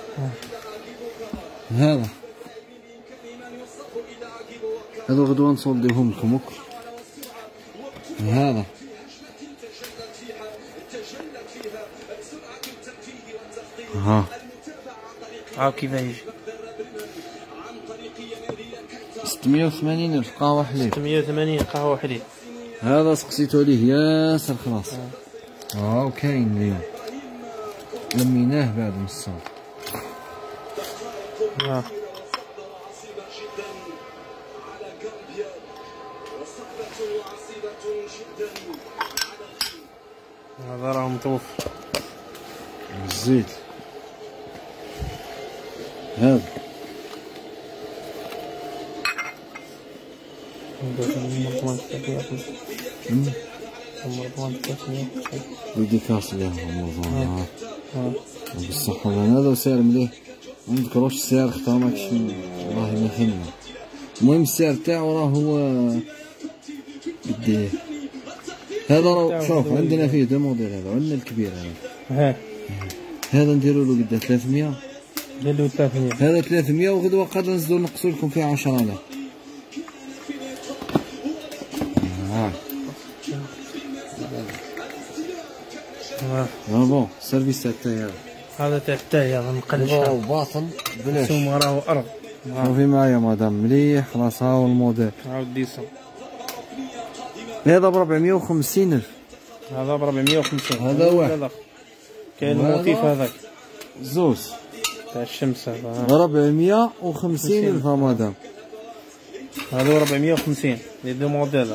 هذا هذا غدوة نصولديهم لكم هكا. هذا ها ها كيف يجي ستمية وثمانين ألف قهوة حليب. ستمية وثمانين قهوة حليب. هذا سقسيتو عليه ياسر خلاص. ها وكاين اليوم لميناه بعد من الصوت. ها هذا راه متوفر. الزيت هذا ودي كاس ليه رمضان بالصحة والهنا. هذا سعر مليح منذكروش السعر ختامكش والله ما يهمنا. المهم السعر تاعو راه هو قديه. هذا راه شوف عندنا فيه دو موديل. هذا عندنا الكبير هذا. هذا نديرولو قداه ثلاثمية. نديرو ثلاثمية. هذا ثلاثمية وغدوة قادر نزيدو نقصو لكم فيه عشرة آلاف. ها بون السيرفيس تاع التاي هذا. هذا تاع التاي هذا نقلش. راهو باطل بلاش. ثم راهو أرض. شوفي معايا مدام مليح خلاص. ها هو الموديل. عاود ديسون. هذا بربعمية وخمسين ألف. هذا بربعمية وخمسين. هذا واحد. كاين الموتيف هذاك. زوز. تاع الشمس هذا. ربعمية وخمسين ألف مدام. هذا ربعمية وخمسين لي دو موديل.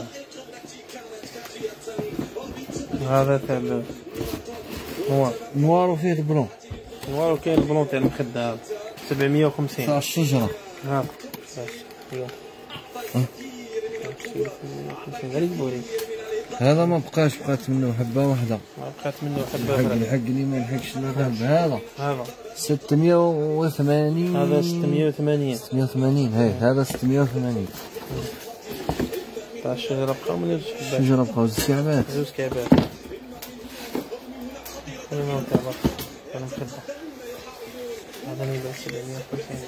هذا تاع نوار. نوار وفيه البلون. نوار وكاين البلون تاع المخدة. هذا سبعمية وخمسين. تاع الشجرة. ها هذا ما بقاش بقات منه حبة واحدة. ما بقات منه حبة واحدة. واحدة. الحق لي ما لحقش نذهب. هذا هذا ستمية وثمانين. هذا ستمية وثمانين. ستمية وثمانين هاي. هذا ستمية وثمانين. تاع الشجرة بقاو من جوج حبات. الشجرة بقاو زوج كعبات. زوج كعبات. هذا نوع تاع بقى تاع المخدة. هذا نبيع سبعمية وخمسين.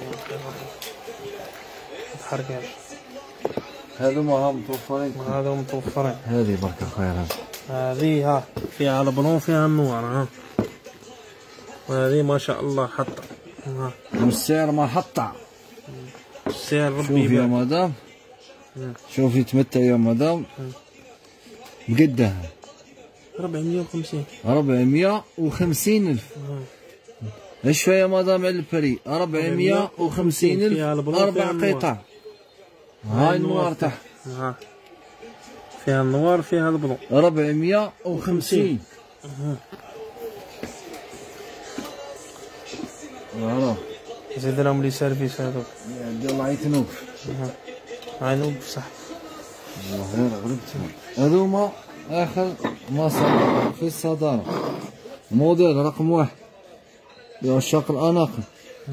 متحرقاش. هذوما ها متوفرين. هذا متوفرين. هذه بركة خير. هذه هذه ها فيها البلون فيها النوار. ها وهذه ما شاء الله حطة. ها والسعر ما حطع. السعر ربي شوفي يا مدام. شوفي تمتع يا مدام. بقدها ربعمية وخمسين. ربعمية وخمسين ألف. ايش فيها يا مدام على البري؟ ربعمية وخمسين ألف. أربع قطع. هاي النوار تحت. ها فيها النوار فيها البلون. ربعمية وخمسين. فوالا. زيد لهم لي سيرفيس هذوك. دير الله يتنوب. هاي نوب صح. والله غير غربت. هذوما اخر ما صار في الصدارة. موديل رقم واحد لعشاق الأناقل.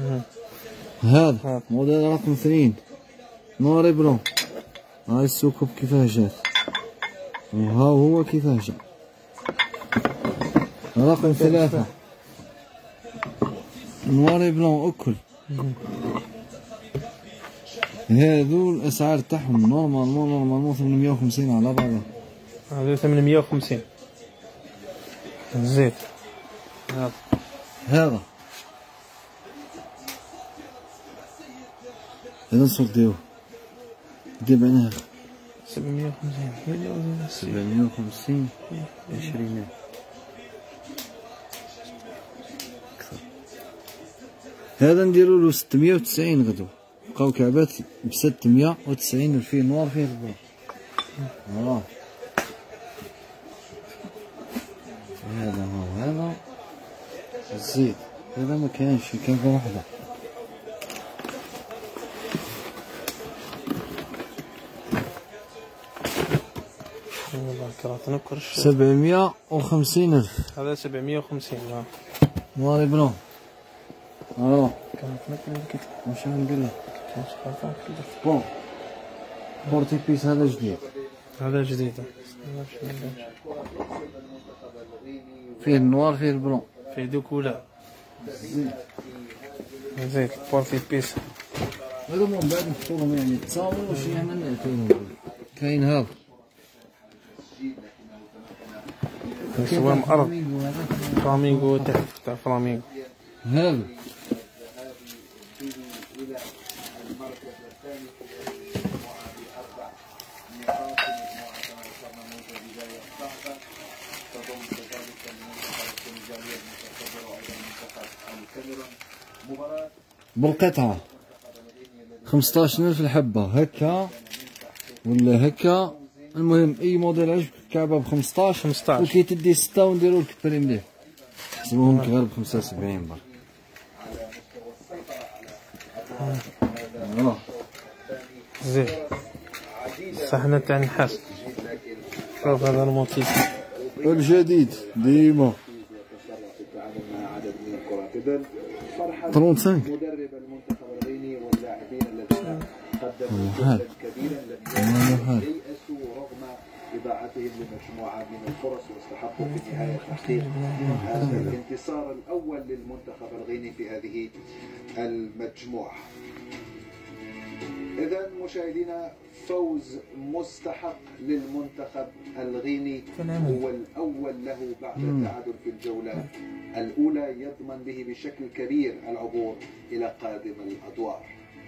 هذا موديل رقم اثنين نوري بلون. هاي السكوب كيفاه جات وها هو كيفاه جا. رقم ثلاثة نوري بلون أكل. هذو الأسعار تاعهم نورمال نورمال ثمانمية وخمسين على بعضها. هذا ثمانمية وخمسين. الزيت هذا هذا هذا نصديوه ديب عناه سبعمية وخمسين. سبعمية وخمسين عشرين. هذا نديرولو ستمية وتسعين غدو. بقاو كعبات بستمية وتسعين وفيه نوار فيه البلون. اه هذا هو هذا الزيت. هذا ما كانش كان غير وحده. سبعمية وخمسين ألف. هذا سبعمية وخمسين. نوار بلون. اه كانت نكمل كده. واش نقول لك؟ بون بورتي بيس هذا جديد. هذا جديد. فيه النوار فيه البلون. فيه دو كولا. زيت بورفي بيس. هذا من بعد نحطولهم يعني تصاور وشي يعني نعطيهم. كاين هذا سوام أرض فلامينغو تحت تاع فلامينغو. هذا بالقطعة خمسطاش ألف الحبة هكا ولا هكا، المهم أي موديل عجبك كعبة بخمسطاش خمسطاش وكي تدي ستة ونديرولك بري مليح، نحسبوهم غير بخمسة وسبعين برك. زين صحنة تاع النحاس. شوف هذا الموتيف الجديد ديما خمسة وثلاثين مدرب المنتخب الغيني واللاعبين الذين قدموا محال محال ييأسوا رغم إضاعتهم لمجموعة من الفرص واستحقوا في النهاية تحقيق هذا الانتصار الأول للمنتخب الغيني في هذه المجموعة. إذا مشاهدينا فوز مستحق للمنتخب الغيني، هو الأول له بعد التعادل في الجولة الأولى، يضمن به بشكل كبير العبور إلى قادم الأدوار.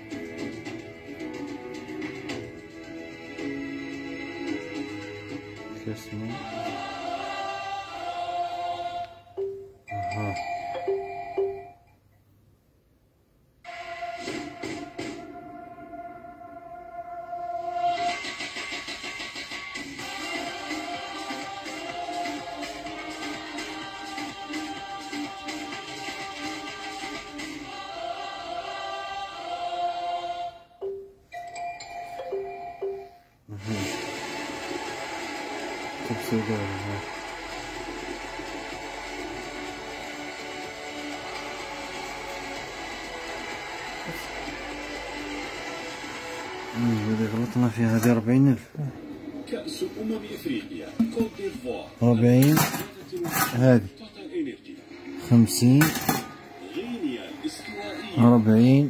هذه غلطنا فيها، هذه أربعين ألف. كأس أمم إفريقيا كوت ديفوار أربعين، هذه خمسين، غينيا الاستوائية أربعين،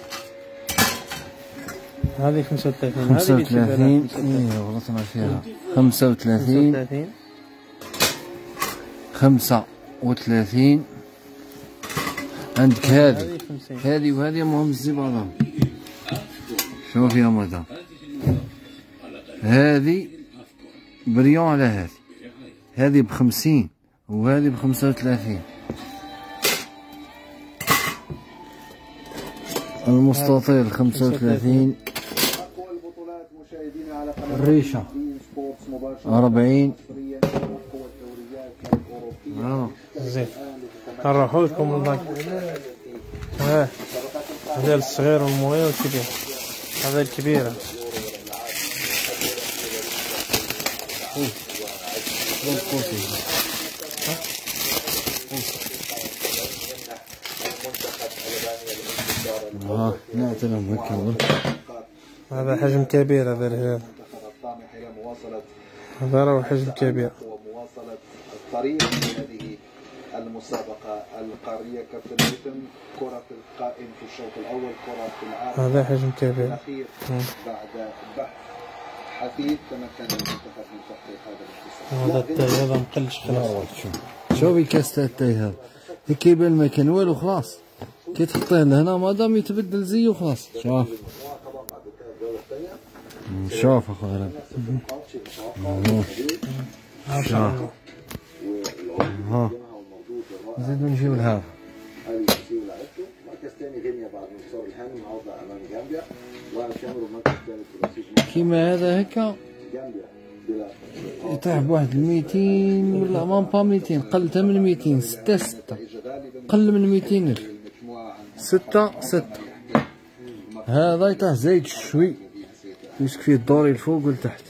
هذه خمسة وثلاثين خمسة وثلاثين، إيه غلطنا فيها، خمسة وثلاثين، خمسة وثلاثين. عندك هذه هذه وهذه مهم الزبالة. شوف يا مدام، هذه بريون على هذه، هذه بخمسين وهذه بخمسة وثلاثين. المستطيل خمسة وثلاثين، الريشة أربعين. زين نروحو لكم الباك. ها هذا الصغير والمويه والكبير، هذا الكبيرة. ها نعتلم هكا. هذا حجم كبير، هذا الهلال هذا راه حجم كبير. ومواصلة الطريق في هذه المسابقة القارية. كابتن هيثم، كرة القائم في الشوط الأول، كرة في العارضة هذا حجم كبير. الأخير بعد بحث حثيث تمكن المنتخب من تحقيق هذا الانتصار. هذا التاي هذا مقلش خلاص. شوفي كاس تاع التاي هذا هيك يبان ما كان والو خلاص، كي تحطيه لهنا مادام يتبدل زيه خلاص. شوف شوف اخويا شوف ها نزيدو نجيو لهذا. كيما هذا هكا يطيح بواحد الميتين ولا مام با ميتين، قل حتى من ميتين، ستة ستة، قل من ميتين ألف، ستة ستة. هذا يطيح زايد شوي، يمسك فيه الدوري الفوق والتحت.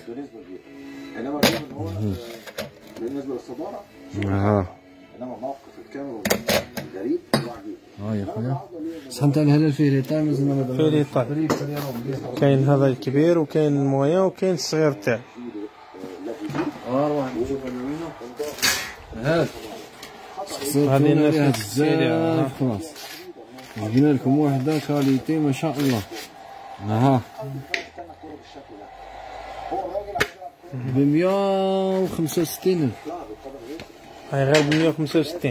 بالنسبة للصدارة ها انما موقف الكاميرون غريب وعجيب. ها يا خويا صحن تاع الهلال فيه لي طاي مازلنا فيه لي طاي، كاين هذا الكبير وكاين المويه وكاين الصغير تاعو. ها واحد نشوف انا وينه هذا هذه الناس فيها السيدة. بزاف خلاص. جبنا لكم واحدة كاليتي ما شاء الله. ها بمية وخمسة وستين ألف. هاي غير بمية وخمسة وستين.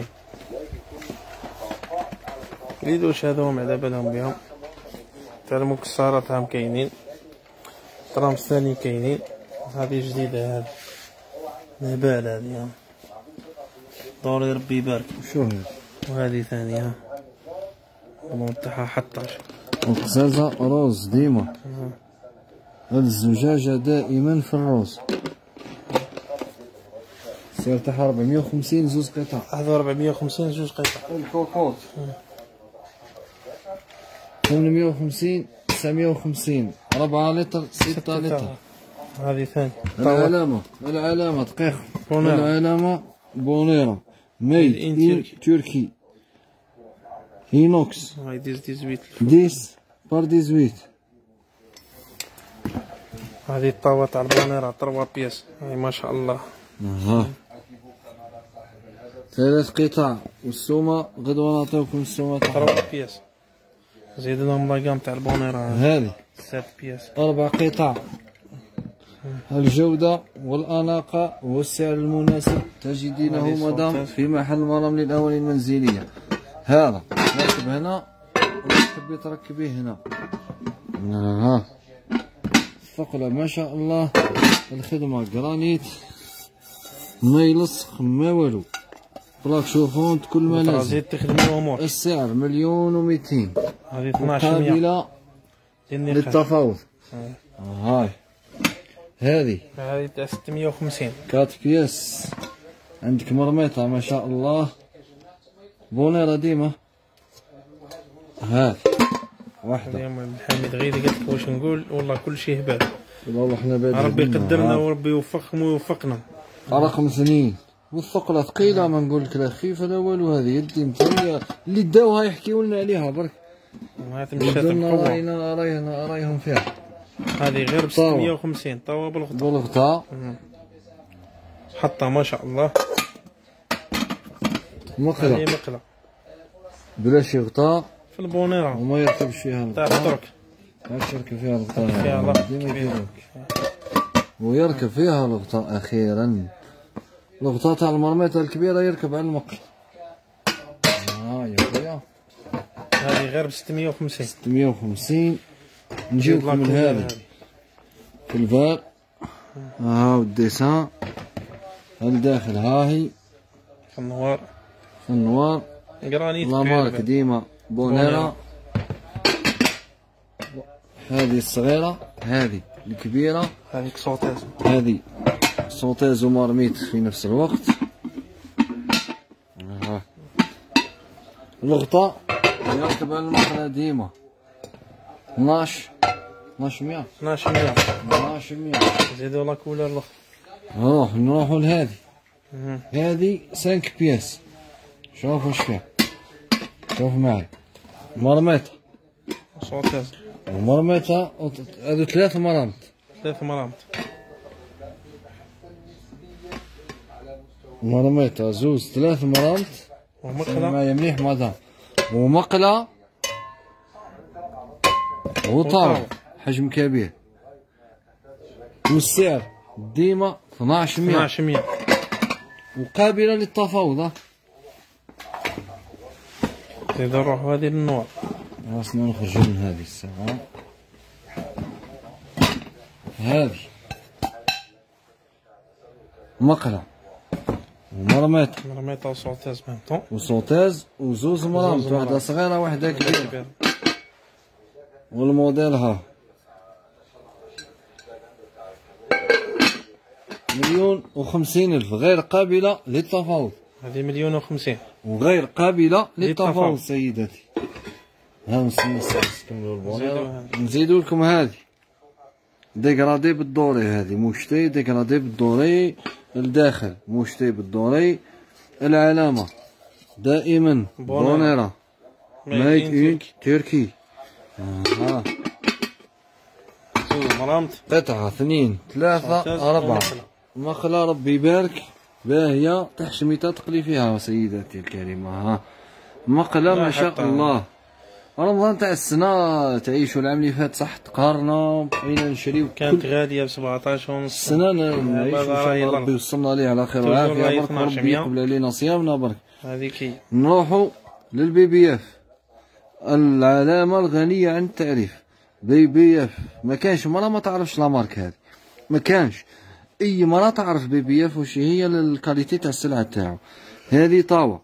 ريدوش هذوهم على بالهم بهم. تاع المكسرات هم كاينين. طرامس ثاني كاينين. هذه جديدة هذه. نبال هذه ها. دوري ربي يبارك. شو هذا؟ وهذه ثانية. اللون تاعها حطاش. القزازة روز ديما. هاد الزجاجة دائما في الروز. السعر تاعها أربعمية وخمسين زوز قطع. هذا أربعمية وخمسين زوج قطع. الكوكوط ثمانمية وخمسين تسعمية وخمسين أربعة لتر ستة لتر. هذه ثانية. العلامة العلامة دقيقة. بونيرا. العلامة بونيرا ميد إن تركي هينوكس هاي ديز ديزويت. ديس بار ديزويت. هذه الطاوة تاع البونيرا تروا بياس. هاي ما شاء الله. اها ثلاث قطع والسومة غدوة نعطيوكم السومة تاعها. تروا بياس. زيد لهم لاقام تاع البونيرا. هذه سات بياس. أربع قطع. الجودة والأناقة والسعر المناسب تجدينه مدام في محل مرام للأواني المنزلية. هذا تركب هنا وتحبي تركبيه هنا. ها الثقلة ما شاء الله. الخدمة جرانيت ما يلصق ما والو. بلاك شوفونت كل ما لازم. زيد تخدموا امور. السعر مليون ومئتين. هذه اثناش مية. قابلة للتفاوض. هاي هذه هذه تاع ستمية وخمسين. كات بياس. عندك مرميطة ما شاء الله. بونيرا ديما. هاي واحدة. يا ام حميد غير قلت لك واش نقول والله كل شيء هبال. والله احنا بادئين. ربي يقدرنا وربي يوفقكم ويوفقنا. رقم اثنين والثقلة ثقيلة ما نقول لك لا خفيفة لا والو. هذه يدي متهيأ اللي داوها يحكيو لنا عليها برك. هذه مشات درنا بقوة. راينا راينا رايهم فيها. هذه غير ب ستمية وخمسين طاوة بالغطاء. بالغطاء حطها ما شاء الله. مقلة هذه مقلة بلا شي غطاء في البونيرا وما يركبش فيها تاع الغطاء. الترك. ما يركب فيها الغطاء. فيها ضغط ديما كبير. يديروك. ويركب فيها الغطاء أخيرا. الغطاء تاع المرميطة الكبيرة يركب على المقل. ها يا خويا هذه غير ب ستمية وخمسين. ستمية وخمسين. نجيوكم من هذه في الفار. ها والديسان الداخل ها هي في النوار. في النوار. جرانيت الله مارك ديما بونيرا. هذه الصغيرة هذه الكبيرة. هذيك صوتاز. هذه صوتاز ومارميت في نفس الوقت. آه. الغطاء يركب على المقلة ديما اثناش اثناش مية. اثناش مية. اثناش مية. زيدوا لا كولر الاخر. نروح نروحوا لهذه. هذه خمسة بياس. شوف واش فيها. شوف معي مرميطة صوتاز. ومرميطة هذو ثلاث مرامط. ثلاث مرامط. مرميطة زوز ثلاث مرامط. ومقلة. معايا مليح مدام. ومقلة وطاوة حجم كبير. والسعر ديما اثناش مية. اثناش مية. وقابلة للتفاوض. إذا نروحوا هذه للنوار. خلاصنا نخرجوا من هذه الساعة. هذه مقلة ومرميطة. مرميطة وصوتاز ميم طون. وصوتاز وزوز مرامط. واحدة صغيرة واحدة كبيرة. والموديل ها مليون وخمسين ألف غير قابلة للتفاوض. هذه مليون وخمسين. وغير قابلة للتفاوض للتفاوض. سيداتي. ها نستنى نزيدو لكم هذه ديكرادي بالدوري. هذه موشتي ديكرادي بالدوري. الداخل موشتي بالدوري. العلامة دائما بونيرا ميد إن تركي. ها زوج مرامط. قطعة اثنين ثلاثة أربعة. مقلة ربي يبارك باهية تحشميتها تقلي فيها سيداتي الكريمة. ها مقلة ما شاء الله. رمضان تاع السنة تعيشوا العام اللي فات صح تقارنا بقينا نشريو كانت غالية ب سبعطاش ونص. السنة نعيشوا إن شاء الله ربي يوصلنا ليه على خير وعافية برك ربي يقبل علينا صيامنا برك. هذيك هي. نروحوا للبي بي اف العلامة الغنية عن التعريف. بي بي اف ما كانش مرة ما تعرفش لا مارك هذه، ما كانش اي مرة تعرف بي بي اف وش هي الكاليتي تاع السلعة تاعو. هذه طاوة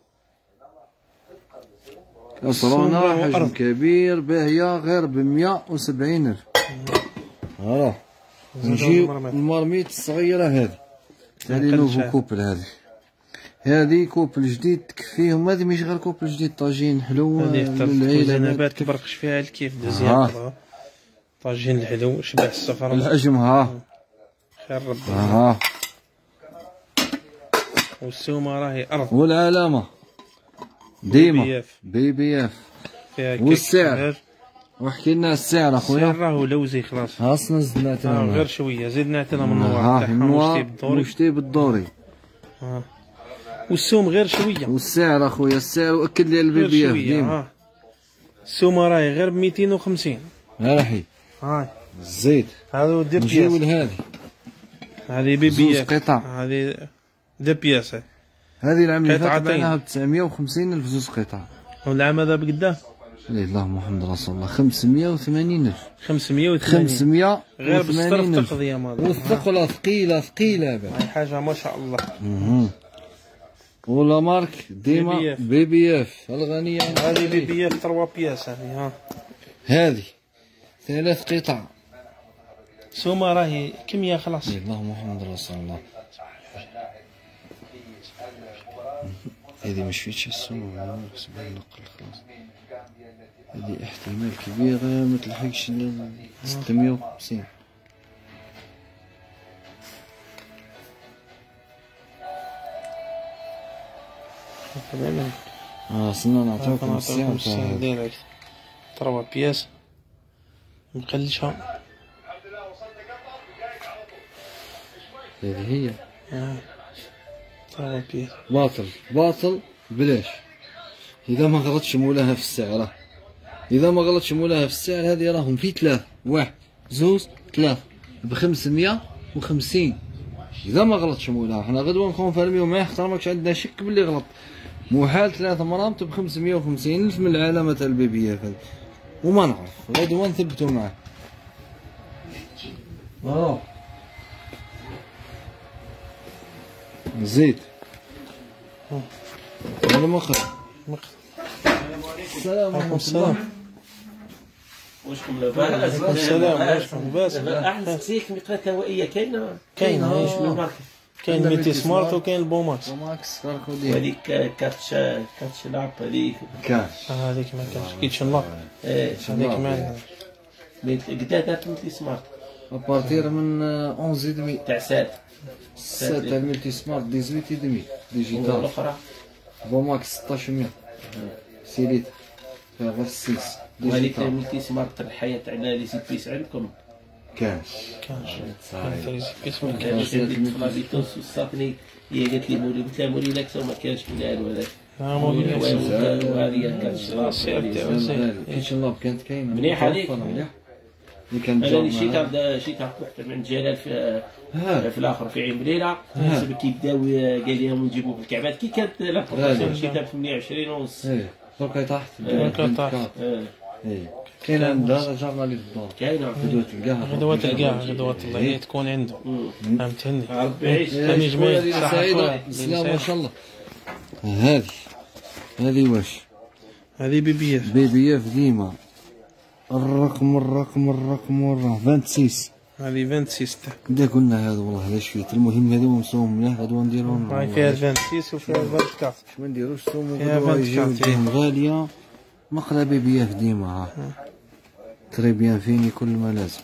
كسرونة حجم كبير باهية غير بمية وسبعين ألف. هلا نجيو المرميت الصغيرة هذه، هذه نوفو كوبل. هذه هذه كوبل جديد تكفيهم. هذه مش غير كوبل جديد، طاجين حلو للعيلة. نبات تبرقش فيها الكيف دزيان. طاجين الحلو شبه السفر الحجم. ها خير ربي. ها والسومة راهي أرض. والعلامة ديما بي بي اف. والسعر وحكي لنا السعر اخويا. السعر راهو لوزي خلاص. خاصنا زدنا تاع آه غير شويه زدنا تاع من النوار تاعها مشتي بالدوري. اه والسوم غير شويه. والسعر اخويا السعر واكد لي البي بي اف ديما. آه. السومه راهي غير ب ميتين وخمسين. ها راحي هاي الزيت هذا دي بياس. نجيو لهذه هذه بي بي اف قطع. هذه دي بياس. هذه العام اللي فات بعناها ب تسعمية وخمسين ألف زوج قطع. والعام هذا بقداه؟ اللهم محمد رسول الله خمسمية وثمانين ألف. خمسمية وثمانين خمسمية غير بالصرف تقضية ماذا. والثقلة ثقيلة ثقيلة هاي حاجة ما شاء الله. اها ولا مارك ديما بي بي اف الغنية. هذه بي بي اف تروا بياس هذه. ها هذه ثلاث قطع. سومة راهي كمية خلاص. اللهم محمد رسول الله. هذه مش فيتش السومة بالنسبة للنقل خلاص. هذه احتمال كبير ما تلحقش ستمية وخمسين. اه صرنا نعطيوكم السعر تاع ديالك تروا بياس مقلشها. هذه هي. اه تروا بياس باطل باطل بلاش. إذا ما غلطش مولاها في السعر، إذا ما غلطش مولاها في السعر هذه راهم في ثلاث واحد زوز ثلاث بخمسمية وخمسين. إذا ما غلطش مولاها حنا غدوة نكونفيرميو وما يحترمكش عندنا شك باللي غلط. محال ثلاثة مرامط بخمسمية وخمسين ألف من العلامة تاع البي بي اف هذه وما نعرف غدوة نثبتو معاه. أوه زيت ولا مقر. السلام عليكم. السلام. وشكم لاباس؟ السلام وشكم لاباس؟ احنا نسيك مقلة هوائية كاينة؟ كاينة ايش من الماركة؟ كاين ميتي سمارت وكاين البوماكس. بوماكس وهذيك كاتش كاتش لاب هذيك كاش. اه هذيك ما كانش كيتشن لاب. ايه هذيك ما قدا دارت ميتي سمارت؟ ابارتير من أونز ودمي تاع سات سات تاع الميلتي سمارت ديزويت ودمي ديجيتال. والاخرى بوماكس ستاش مية سيليت فيها غير السيس. وهذيك الميلتي سمارت الحياة تاع لي سي بيس عندكم؟ كاش كانش اسمه كانش لابيتوس والصافني. هي قالت لي مولي قلت لها مولي لاكس وما كانش كلال وهذاك. اه مولي لاكس وهذه كانت كيتشن لاب كانت كاينه منيحه هذيك. اللي كان انا شي كان شي كان رحت عند جلال في في الاخر في عين بليله حسب كيبداو قال لي نجيبوه في الكعبات كي كانت لا شي ثمانية وعشرين ونص. ايه دوكا تحت دوكا تحت. ايه كاين عندها جارنا اللي في الدار كاينه غدوة تلقاها غدوة تلقاها غدوة الله تكون عنده. فهمتني. ربي يعيش هاني جميل سعيدة بسلام ما شاء الله. هذه هذه واش هذه بي بي اف. بي بي اف ديما الرقم الرقم الرقم والرقم ستة وعشرين. هذه ستة وعشرين تاع كدا قلنا هذا والله لا شفيت. المهم هذو مسوم مليح غدوة نديروهم. راهي فيها ستة وعشرين وفيها أربعة وعشرين. باش ما نديروش سوم فيها وغدوة أربعة وعشرين. يجيو غالية. مقلة بي بي اف ديما ها تري بيان فيني كل ما لازم.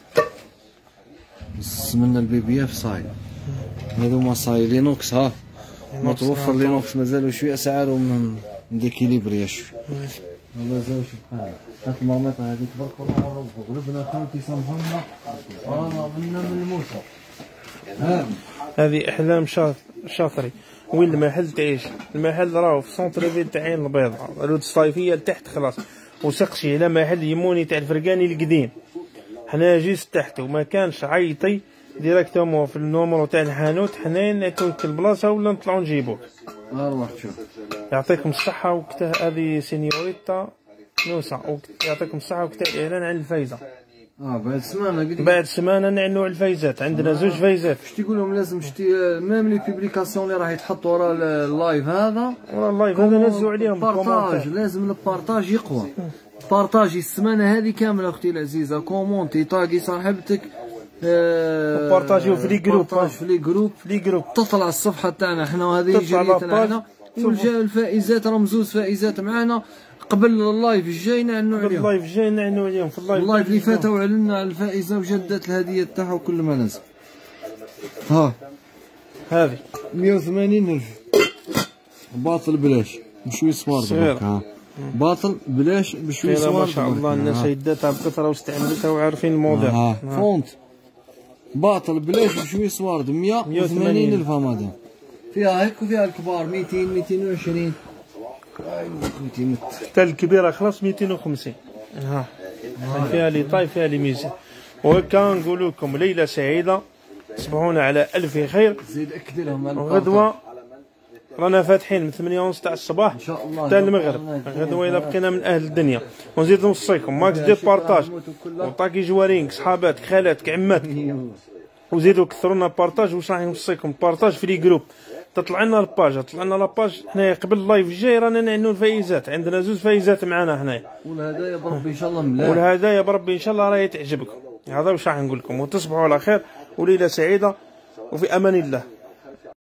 نتمنى البي بي اف صايل. هذو ما صايل لينوكس ها متوفر لينوكس مازالو شويه اسعارهم مديكيليبريا شويه. مازالو سبحان هاد المرميطه هذيك برك والله غلبنا خالتي سامحونا رانا منا من الموسى. ها هذه احلام شاطري. وين المحل تعيش؟ المحل راهو في سونتر فيل تاع عين البيضاء، الرود الصيفيه لتحت خلاص، وسقسي على محل يموني تاع الفرقاني القديم، حنا جيس تحت وما كانش عيطي ديريكتومون في النومرو تاع الحانوت، حنا نعطوك البلاصه ولا نطلعو نجيبوك. اروح شوف. يعطيكم الصحه. وكتا هذه سينيوريتا نوسه، يعطيكم الصحه. وكتا اعلان عن الفايزه. اه بعد سمانه قلت بعد سمانه نعنوا على الفايزات، عندنا زوج فايزات. شتي تقول لهم لازم شتي ميم لي بوبليكاسيون اللي راح يتحطوا ورا اللايف هذا، ورا اللايف هذا نزلوا عليهم بارطاج، لازم البارطاج يقوى. بارطاجي السمانه هذه كامله اختي العزيزه، كومونتي طاقي صاحبتك، آه بارطاجيو في لي جروب، بارطاج في لي جروب في لي جروب تطلع الصفحه تاعنا احنا، وهذه جريتنا احنا، والجاي الفائزات راهم زوج فائزات معنا قبل اللايف الجاي نعنوا عليهم. اللايف الجاي نعنوا عليهم. في اللايف اللايف اللي فاتوا اعلنا على الفائزه وجدت الهديه تاعها وكل ما لازم. ها هذه مية وثمانين ألف باطل بلاش بشوي سمار برك. ها باطل بلاش بشوي سمار. ما شاء الله الناس يداتها بكثره واستعملتها وعارفين الموضوع. ها فونت باطل بلاش بشوي سمار مية وثمانين ألف مدام. فيها هيك وفيها الكبار ميتين ميتين وعشرين. ميتين حتى الكبيره خلاص ميتين وخمسين. ها فيها لي طاي فيها لي ميزان. وهكا نقول لكم ليله سعيده، تصبحون على الف خير. زيد اكد لهم غدوه رانا فاتحين من ثمانية ونص تاع الصباح ان شاء الله حتى المغرب. غدوه الا بقينا من اهل الدنيا. ونزيد نوصيكم ماكس دي بارطاج، وطاكي جوارينك صحاباتك خالاتك عماتك، وزيدوا كثروا لنا بارطاج. واش راح نوصيكم بارطاج في لي جروب. تطلع لنا الباج، تطلع لنا لاباج حنايا قبل اللايف الجاي رانا نعنوا الفايزات، عندنا زوج فايزات معنا حنايا، والهدايا بربي ان شاء الله ملاح، والهدايا بربي ان شاء الله راهي تعجبكم. هذا واش راح نقول لكم. وتصبحوا على خير وليله سعيده وفي امان الله.